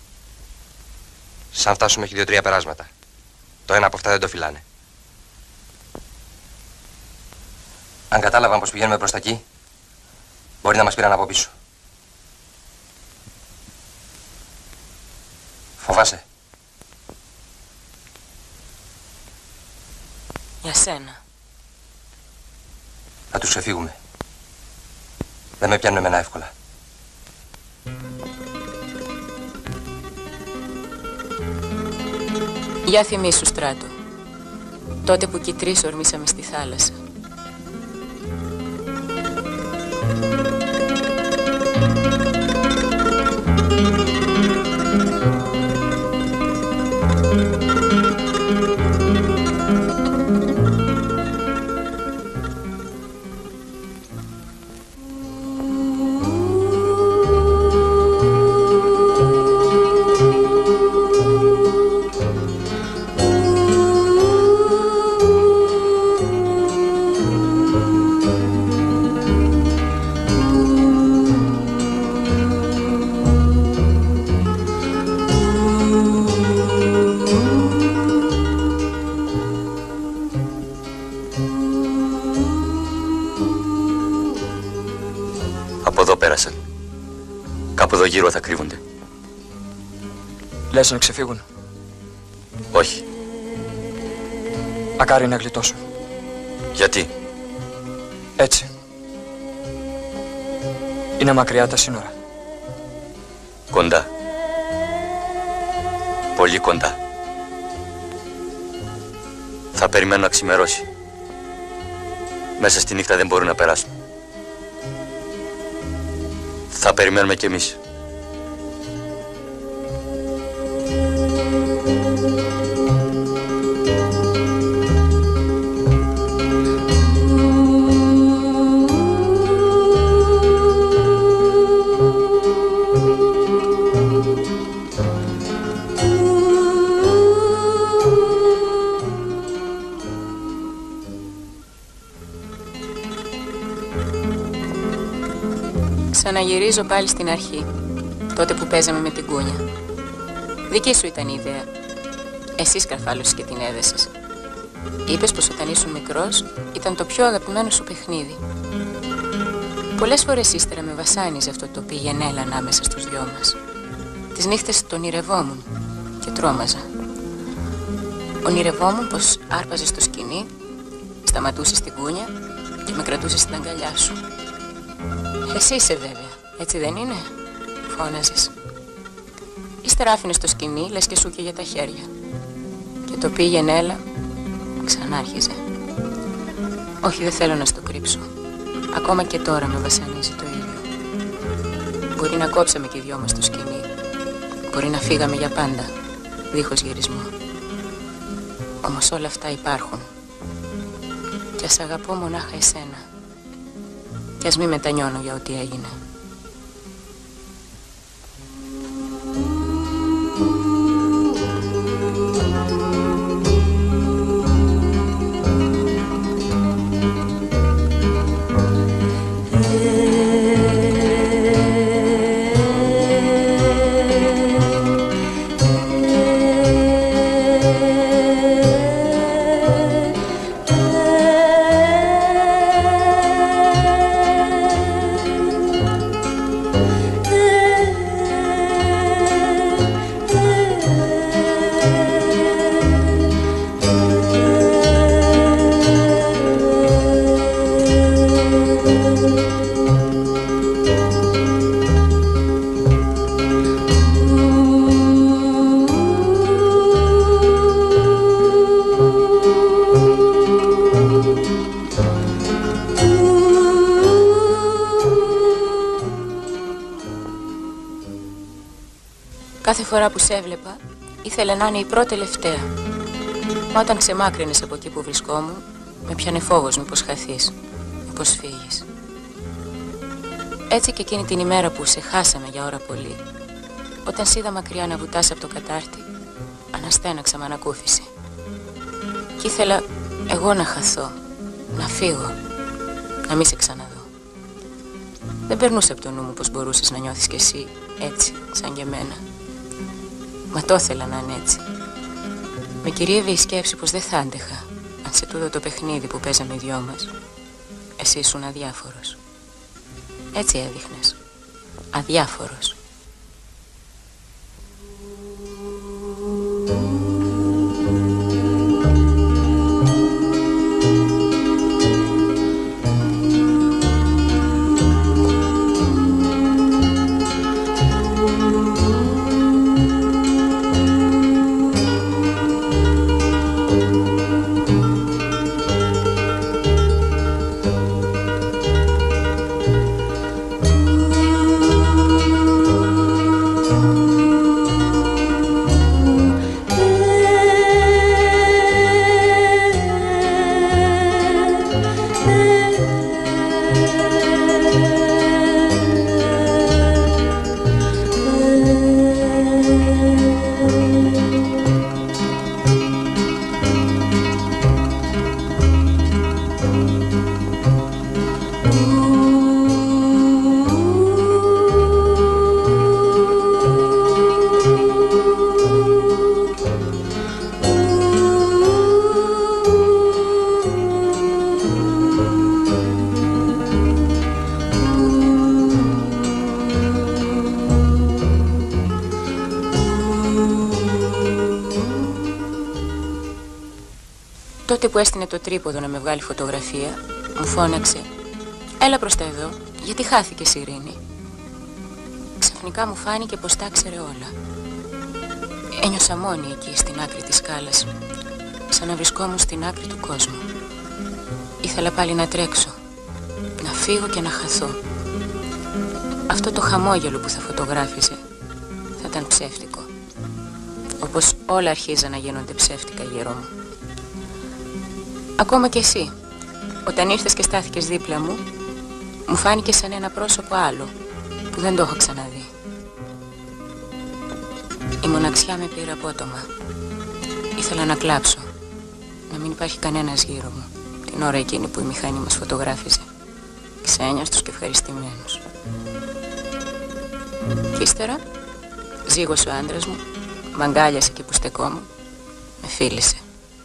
Σαν φτάσουμε έχει δύο-τρία περάσματα. Το ένα από αυτά δεν το φυλάνε. Αν κατάλαβαν πως πηγαίνουμε προς τα εκεί, μπορεί να μας πήραν από πίσω. Φοβάσαι. Για σένα. Να τους ξεφύγουμε. Δεν με πιάνουν εμένα εύκολα. Για θυμίσου, Στράτο. Τότε που κι οι τρεις ορμήσαμε στη θάλασσα. Κάπου εδώ γύρω θα κρύβονται. Λες να ξεφύγουν? Όχι. Μακάρι να γλιτώσουν. Γιατί? Έτσι. Είναι μακριά τα σύνορα. Κοντά. Πολύ κοντά. Θα περιμένω να ξημερώσει. Μέσα στη νύχτα δεν μπορούν να περάσουν. Θα περιμένουμε κι εμείς. Ξαναγυρίζω πάλι στην αρχή, τότε που παίζαμε με την κούνια. Δική σου ήταν η ιδέα. Εσύ σκαρφάλωσες και την έδεσες. Είπες πως όταν ήσουν μικρός ήταν το πιο αγαπημένο σου παιχνίδι. Πολλές φορές ύστερα με βασάνιζε αυτό το πήγαινέλα ανάμεσα στους δυο μας. Τις νύχτες τον ονειρευόμουν και τρόμαζα. Ονειρευόμουν πως άρπαζες στο σκοινί, σταματούσες την κούνια και με κρατούσες στην αγκαλιά σου. Εσύ είσαι βέβαια, έτσι δεν είναι? Φώναζες. Ύστερα άφηνες το σκοινί, λες και σου και για τα χέρια. Και το πήγαινέλα ξανάρχιζε. Όχι, δεν θέλω να στο κρύψω. Ακόμα και τώρα με βασανίζει το ίδιο. Μπορεί να κόψαμε και οι δυο μας το σκοινί. Μπορεί να φύγαμε για πάντα, δίχως γυρισμό. Όμως όλα αυτά υπάρχουν. Και ας αγαπώ μονάχα εσένα. Κι ας μη μετανιώνω για ό,τι έγινε. Κάθε φορά που σε έβλεπα, ήθελε να είναι η πρώτη τελευταία. Μα όταν ξεμάκρυνες από εκεί που βρισκόμουν, με πιάνε φόβος μήπως χαθείς, μήπως φύγεις. Έτσι και εκείνη την ημέρα που σε χάσαμε για ώρα πολύ, όταν σ' είδα μακριά να βουτάς από το κατάρτι, αναστέναξα με ανακούφιση. Κι ήθελα εγώ να χαθώ, να φύγω, να μη σε ξαναδώ. Δεν περνούσε από το νου μου πως μπορούσες να νιώθεις κι εσύ έτσι, σαν και εμένα. Μα το ήθελα να είναι έτσι. Με κυρίευε η σκέψη πως δεν θα άντεχα αν σε τούτο το παιχνίδι που παίζαμε οι δυο μας εσύ ήσουν αδιάφορος. Έτσι έδειχνες. Αδιάφορος. Τότε που έστεινε το τρίποδο να με βγάλει φωτογραφία, μου φώναξε «Έλα προς τα εδώ, γιατί χάθηκες, Ειρήνη». Ξαφνικά μου φάνηκε πως τα ξέρε όλα. Ένιωσα μόνη εκεί στην άκρη της σκάλας, σαν να βρισκόμουν στην άκρη του κόσμου. Ήθελα πάλι να τρέξω, να φύγω και να χαθώ. Αυτό το χαμόγελο που θα φωτογράφιζε θα ήταν ψεύτικο, όπως όλα αρχίζαν να γίνονται ψεύτικα γύρω μου. Ακόμα κι εσύ, όταν ήρθες και στάθηκες δίπλα μου, μου φάνηκε σαν ένα πρόσωπο άλλο που δεν το έχω ξαναδεί. Η μοναξιά με πήρε απότομα. Ήθελα να κλάψω, να μην υπάρχει κανένας γύρω μου την ώρα εκείνη που η μηχανή μας φωτογράφιζε, ξένιαστος και ευχαριστημένους. Κι ύστερα ζήγωσε ο άντρας μου, μ' αγκάλιασε εκεί που στεκόμουν, με φίλησε.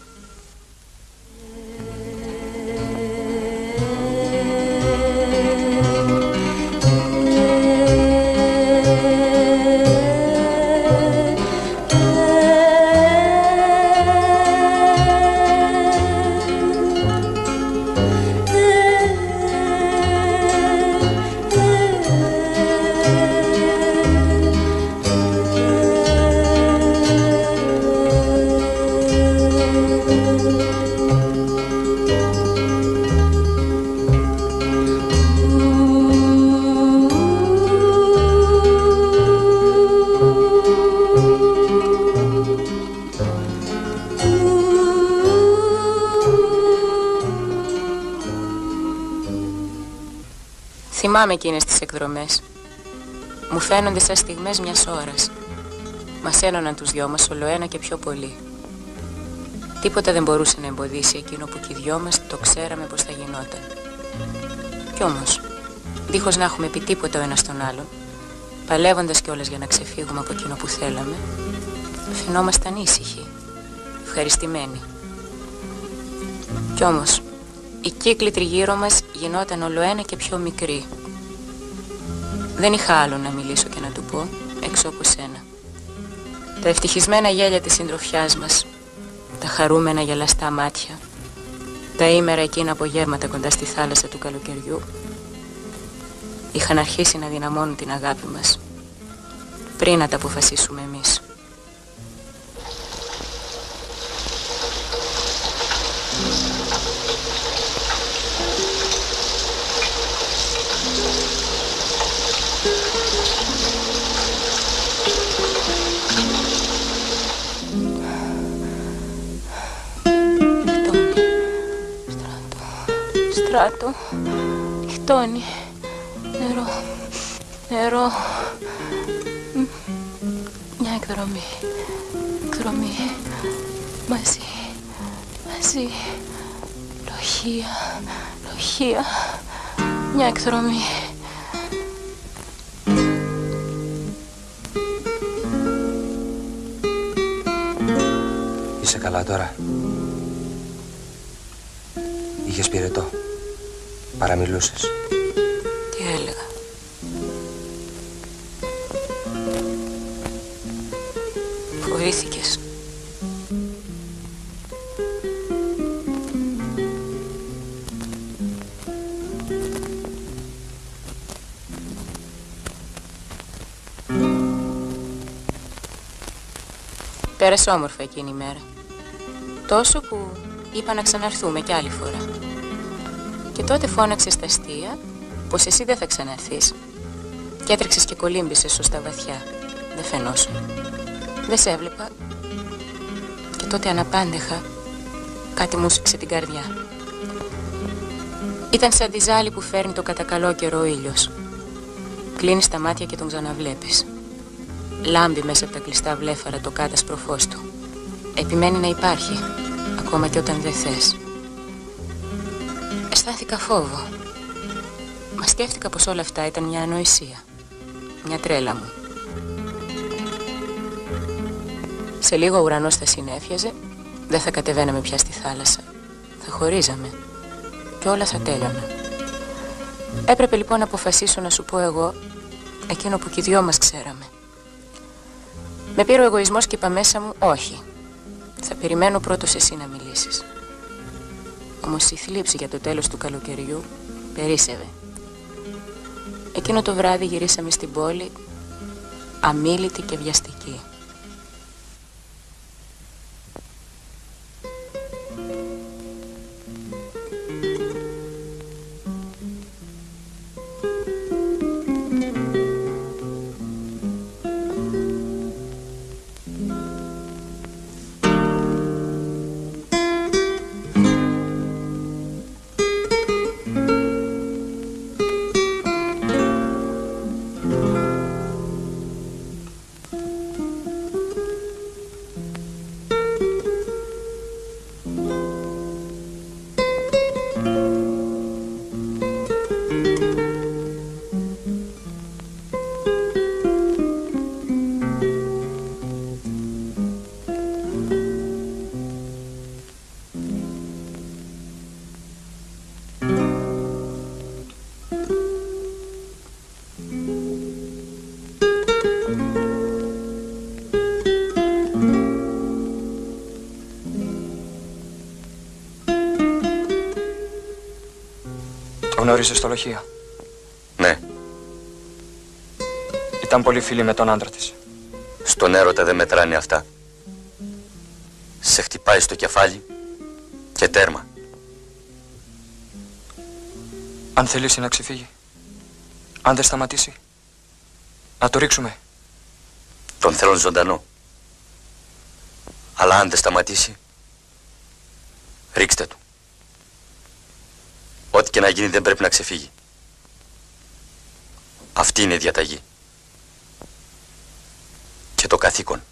Θυμάμαι εκείνες τις εκδρομές. Μου φαίνονται σαν στιγμές μιας ώρας. Μας ένωναν τους δυο μας ολοένα και πιο πολύ. Τίποτα δεν μπορούσε να εμποδίσει εκείνο που κι οι δυο μας το ξέραμε πως θα γινόταν. Κι όμως, δίχως να έχουμε πει τίποτα ο ένας τον άλλον, παλεύοντας κιόλας για να ξεφύγουμε από εκείνο που θέλαμε, φαινόμασταν ήσυχοι, ευχαριστημένοι. Κι όμως, η κύκλη τριγύρω μας γινόταν ολοένα και πιο μικρή. Δεν είχα άλλο να μιλήσω και να του πω, έξω από σένα. Τα ευτυχισμένα γέλια της συντροφιάς μας, τα χαρούμενα γελαστά μάτια, τα ήμερα εκείνα απογεύματα κοντά στη θάλασσα του καλοκαιριού, είχαν αρχίσει να δυναμώνουν την αγάπη μας, πριν να τα αποφασίσουμε εμείς. Στράτο, νυχτώνει, νερό, νερό, μια εκδρομή, εκδρομή, μαζί, μαζί, λοχεία, λοχεία, μια εκδρομή. Είσαι καλά τώρα? Είχες πυρετό? Παραμιλούσες? Τι έλεγα? Φοβήθηκες? Πέρασε όμορφα εκείνη η μέρα. Τόσο που είπα να ξαναρθούμε κι άλλη φορά. Και τότε φώναξες στα αστεία πως εσύ δεν θα ξαναρθείς. Και έτρεξες και κολύμπησες σωστά βαθιά. Δεν φαινόσουν. Δεν σε έβλεπα. Και τότε αναπάντεχα κάτι μου σφίξε την καρδιά. Ήταν σαν τη ζάλη που φέρνει το κατά καλό καιρό ο ήλιος. Κλείνεις τα μάτια και τον ξαναβλέπεις. Λάμπει μέσα από τα κλειστά βλέφαρα το κάτασπρο φως του. Επιμένει να υπάρχει, ακόμα και όταν δεν θες. Αισθάνθηκα φόβο. Μα σκέφτηκα πως όλα αυτά ήταν μια ανοησία. Μια τρέλα μου. Σε λίγο ο ουρανός θα συνέφιαζε, δεν θα κατεβαίναμε πια στη θάλασσα. Θα χωρίζαμε. Και όλα θα τέλειωναν. Έπρεπε λοιπόν να αποφασίσω να σου πω εγώ εκείνο που και οι δυο μας ξέραμε. Με πήρε ο εγωισμός και είπα μέσα μου όχι. Θα περιμένω πρώτος εσύ να μιλήσεις. Όμως η θλίψη για το τέλος του καλοκαιριού περίσσευε. Εκείνο το βράδυ γυρίσαμε στην πόλη, αμίλητοι και βιαστικοί. Το γνώρισες στο λοχείο? Ναι. Ήταν πολύ φίλη με τον άντρα της. Στον έρωτα δεν μετράνε αυτά. Σε χτυπάει στο κεφάλι και τέρμα. Αν θελήσει να ξεφύγει, αν δεν σταματήσει, να το ρίξουμε. Τον θέλουν ζωντανό. Αλλά αν δεν σταματήσει, ρίξτε του. Ό,τι και να γίνει δεν πρέπει να ξεφύγει. Αυτή είναι η διαταγή. Και το καθήκον.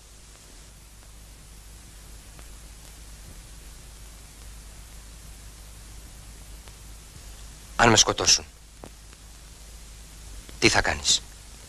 Αν με σκοτώσουν, τι θα κάνεις?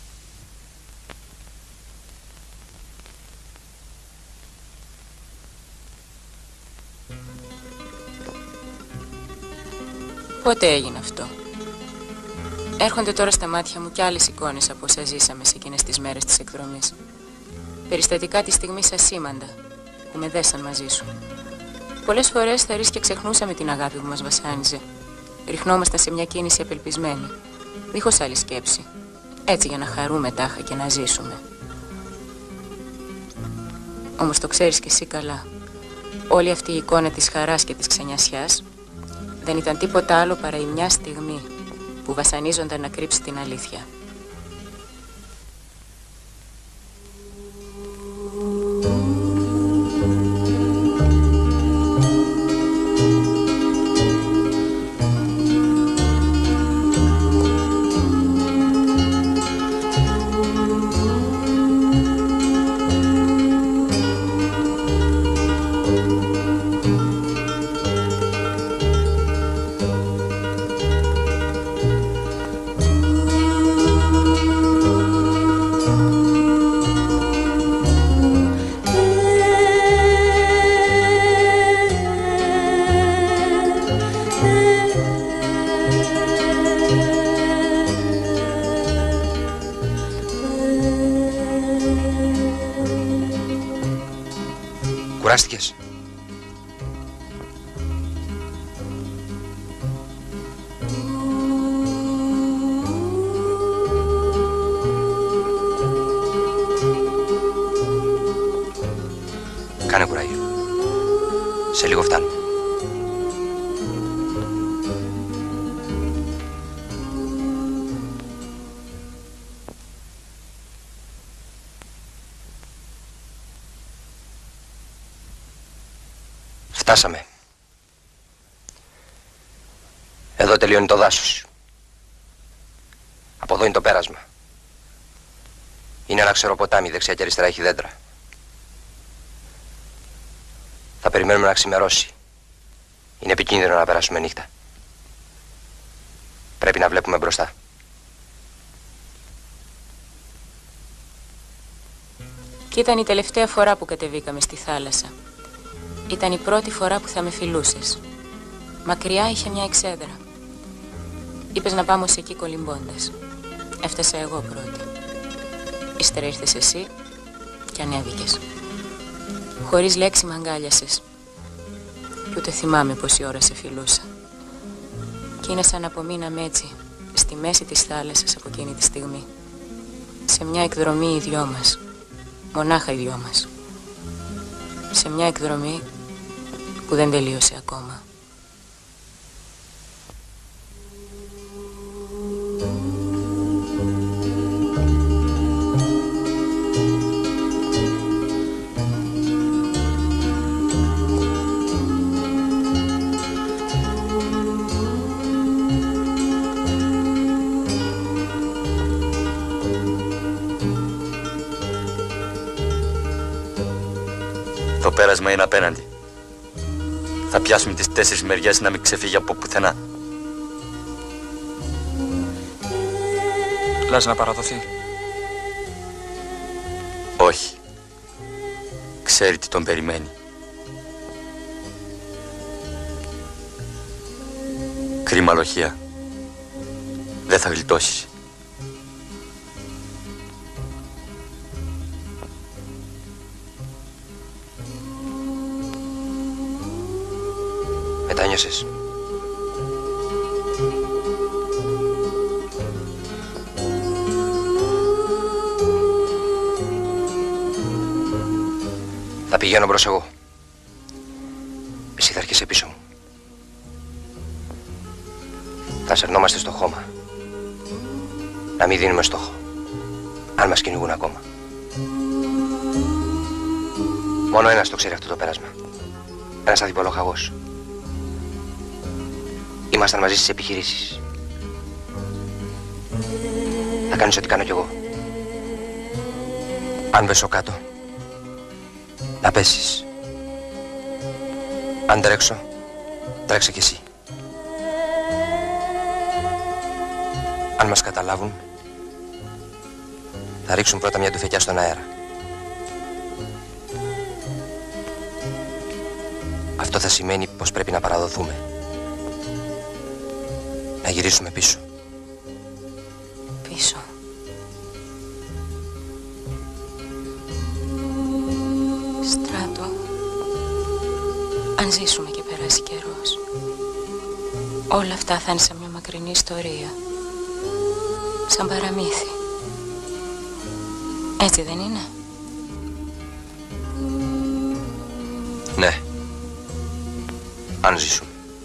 Πότε έγινε αυτό? Έρχονται τώρα στα μάτια μου κι άλλες εικόνες από όσα ζήσαμε σε εκείνες τις μέρες της εκδρομής. Περιστατικά της στιγμής ασήμαντα που με δέσαν μαζί σου. Πολλές φορές θα ρίσκε ξεχνούσαμε την αγάπη που μας βασάνιζε. Ριχνόμασταν σε μια κίνηση απελπισμένη, δίχως άλλη σκέψη. Έτσι για να χαρούμε τάχα και να ζήσουμε. Όμως το ξέρεις κι εσύ καλά. Όλη αυτή η εικόνα της χαράς και της ξενιασιάς δεν ήταν τίποτα άλλο παρά η μια στιγμή που βασανίζονταν να κρύψει την αλήθεια. Κουράστηκες? Κάνε κουράγιο. Σε λίγο φτάνουμε. Φτάσαμε. Εδώ τελειώνει το δάσος. Από εδώ είναι το πέρασμα. Είναι ένα ξερό ποτάμι, δεξιά και αριστερά έχει δέντρα. Θα περιμένουμε να ξημερώσει. Είναι επικίνδυνο να περάσουμε νύχτα. Πρέπει να βλέπουμε μπροστά. Και ήταν η τελευταία φορά που κατεβήκαμε στη θάλασσα. Ήταν η πρώτη φορά που θα με φιλούσες. Μακριά είχε μια εξέδρα. Είπες να πάμε ως εκεί κολυμπώντας. Έφτασα εγώ πρώτη. Ύστερα ήρθες εσύ και ανέβηκες. Χωρίς λέξη μ' αγκάλιασες. Κι ούτε θυμάμαι πόση ώρα σε φιλούσα. Κι είναι σαν να απομείναμε έτσι, στη μέση της θάλασσας από εκείνη τη στιγμή. Σε μια εκδρομή οι δυο μας, μονάχα οι δυο μας. Σε μια εκδρομή που δεν τελείωσε ακόμα. Το πέρασμα είναι απέναντι. Θα πιάσουμε τις τέσσερις μεριές να μην ξεφύγει από πουθενά. Λες να παραδοθεί? Όχι. Ξέρει τι τον περιμένει. Κρίμα λοχεία. Δεν θα γλιτώσεις. Μετάνιωσες? Θα πηγαίνω μπρος εγώ. Εσύ θα έρχεσαι πίσω μου. Θα σερνόμαστε στο χώμα. Να μην δίνουμε στόχο. Αν μας κυνηγούν ακόμα. Μόνο ένας το ξέρει αυτό το πέρασμα. Ένας αδιπολοχαγός. Ήμασταν μαζί στις επιχειρήσεις. Θα κάνεις ό,τι κάνω κι εγώ. Αν πέσω κάτω, να πέσεις. Αν τρέξω, τρέξε κι εσύ. Αν μας καταλάβουν, θα ρίξουν πρώτα μια τουφεκιά στον αέρα. Αυτό θα σημαίνει πως πρέπει να παραδοθούμε. Να γυρίσουμε πίσω. Πίσω. Στράτο, αν ζήσουμε και περάσει καιρός, όλα αυτά θα είναι σαν μια μακρινή ιστορία. Σαν παραμύθι. Έτσι δεν είναι? Ναι. Αν ζήσουμε.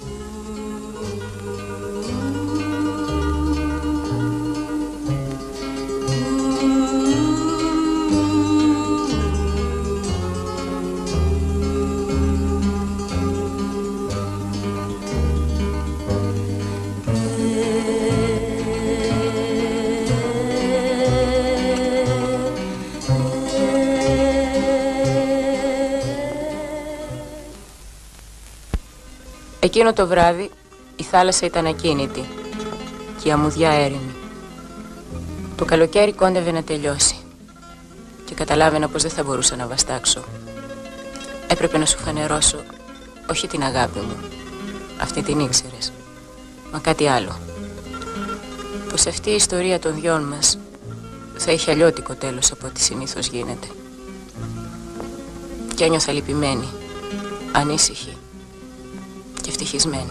Εκείνο το βράδυ η θάλασσα ήταν ακίνητη και η αμμουδιά έρημη. Το καλοκαίρι κόντευε να τελειώσει και καταλάβαινα πως δεν θα μπορούσα να βαστάξω. Έπρεπε να σου φανερώσω όχι την αγάπη μου, αυτή την ήξερες, μα κάτι άλλο. Πως αυτή η ιστορία των δυο μας θα είχε αλλιώτικο τέλος από ό,τι συνήθως γίνεται. Και ένιωθα λυπημένη, ανήσυχη και ευτυχισμένη.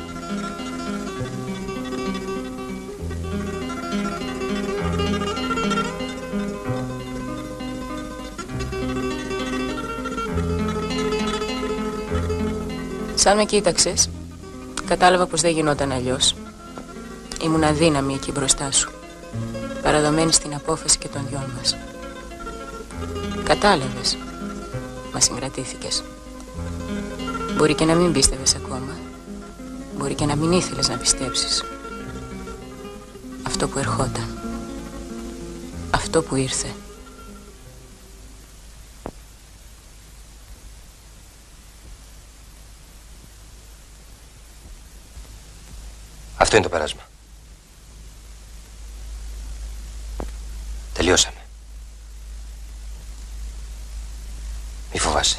Σαν με κοίταξες, κατάλαβα πως δεν γινόταν αλλιώς. Ήμουν αδύναμη εκεί μπροστά σου, παραδομένη στην απόφαση και των δυο μας. Κατάλαβες, μα συγκρατήθηκες. Μπορεί και να μην πίστευες ακόμα. Μπορεί και να μην ήθελες να πιστέψεις. Αυτό που ερχόταν. Αυτό που ήρθε. Αυτό είναι το πέρασμα. Τελειώσαμε. Μη φοβάσαι.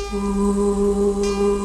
Ooh.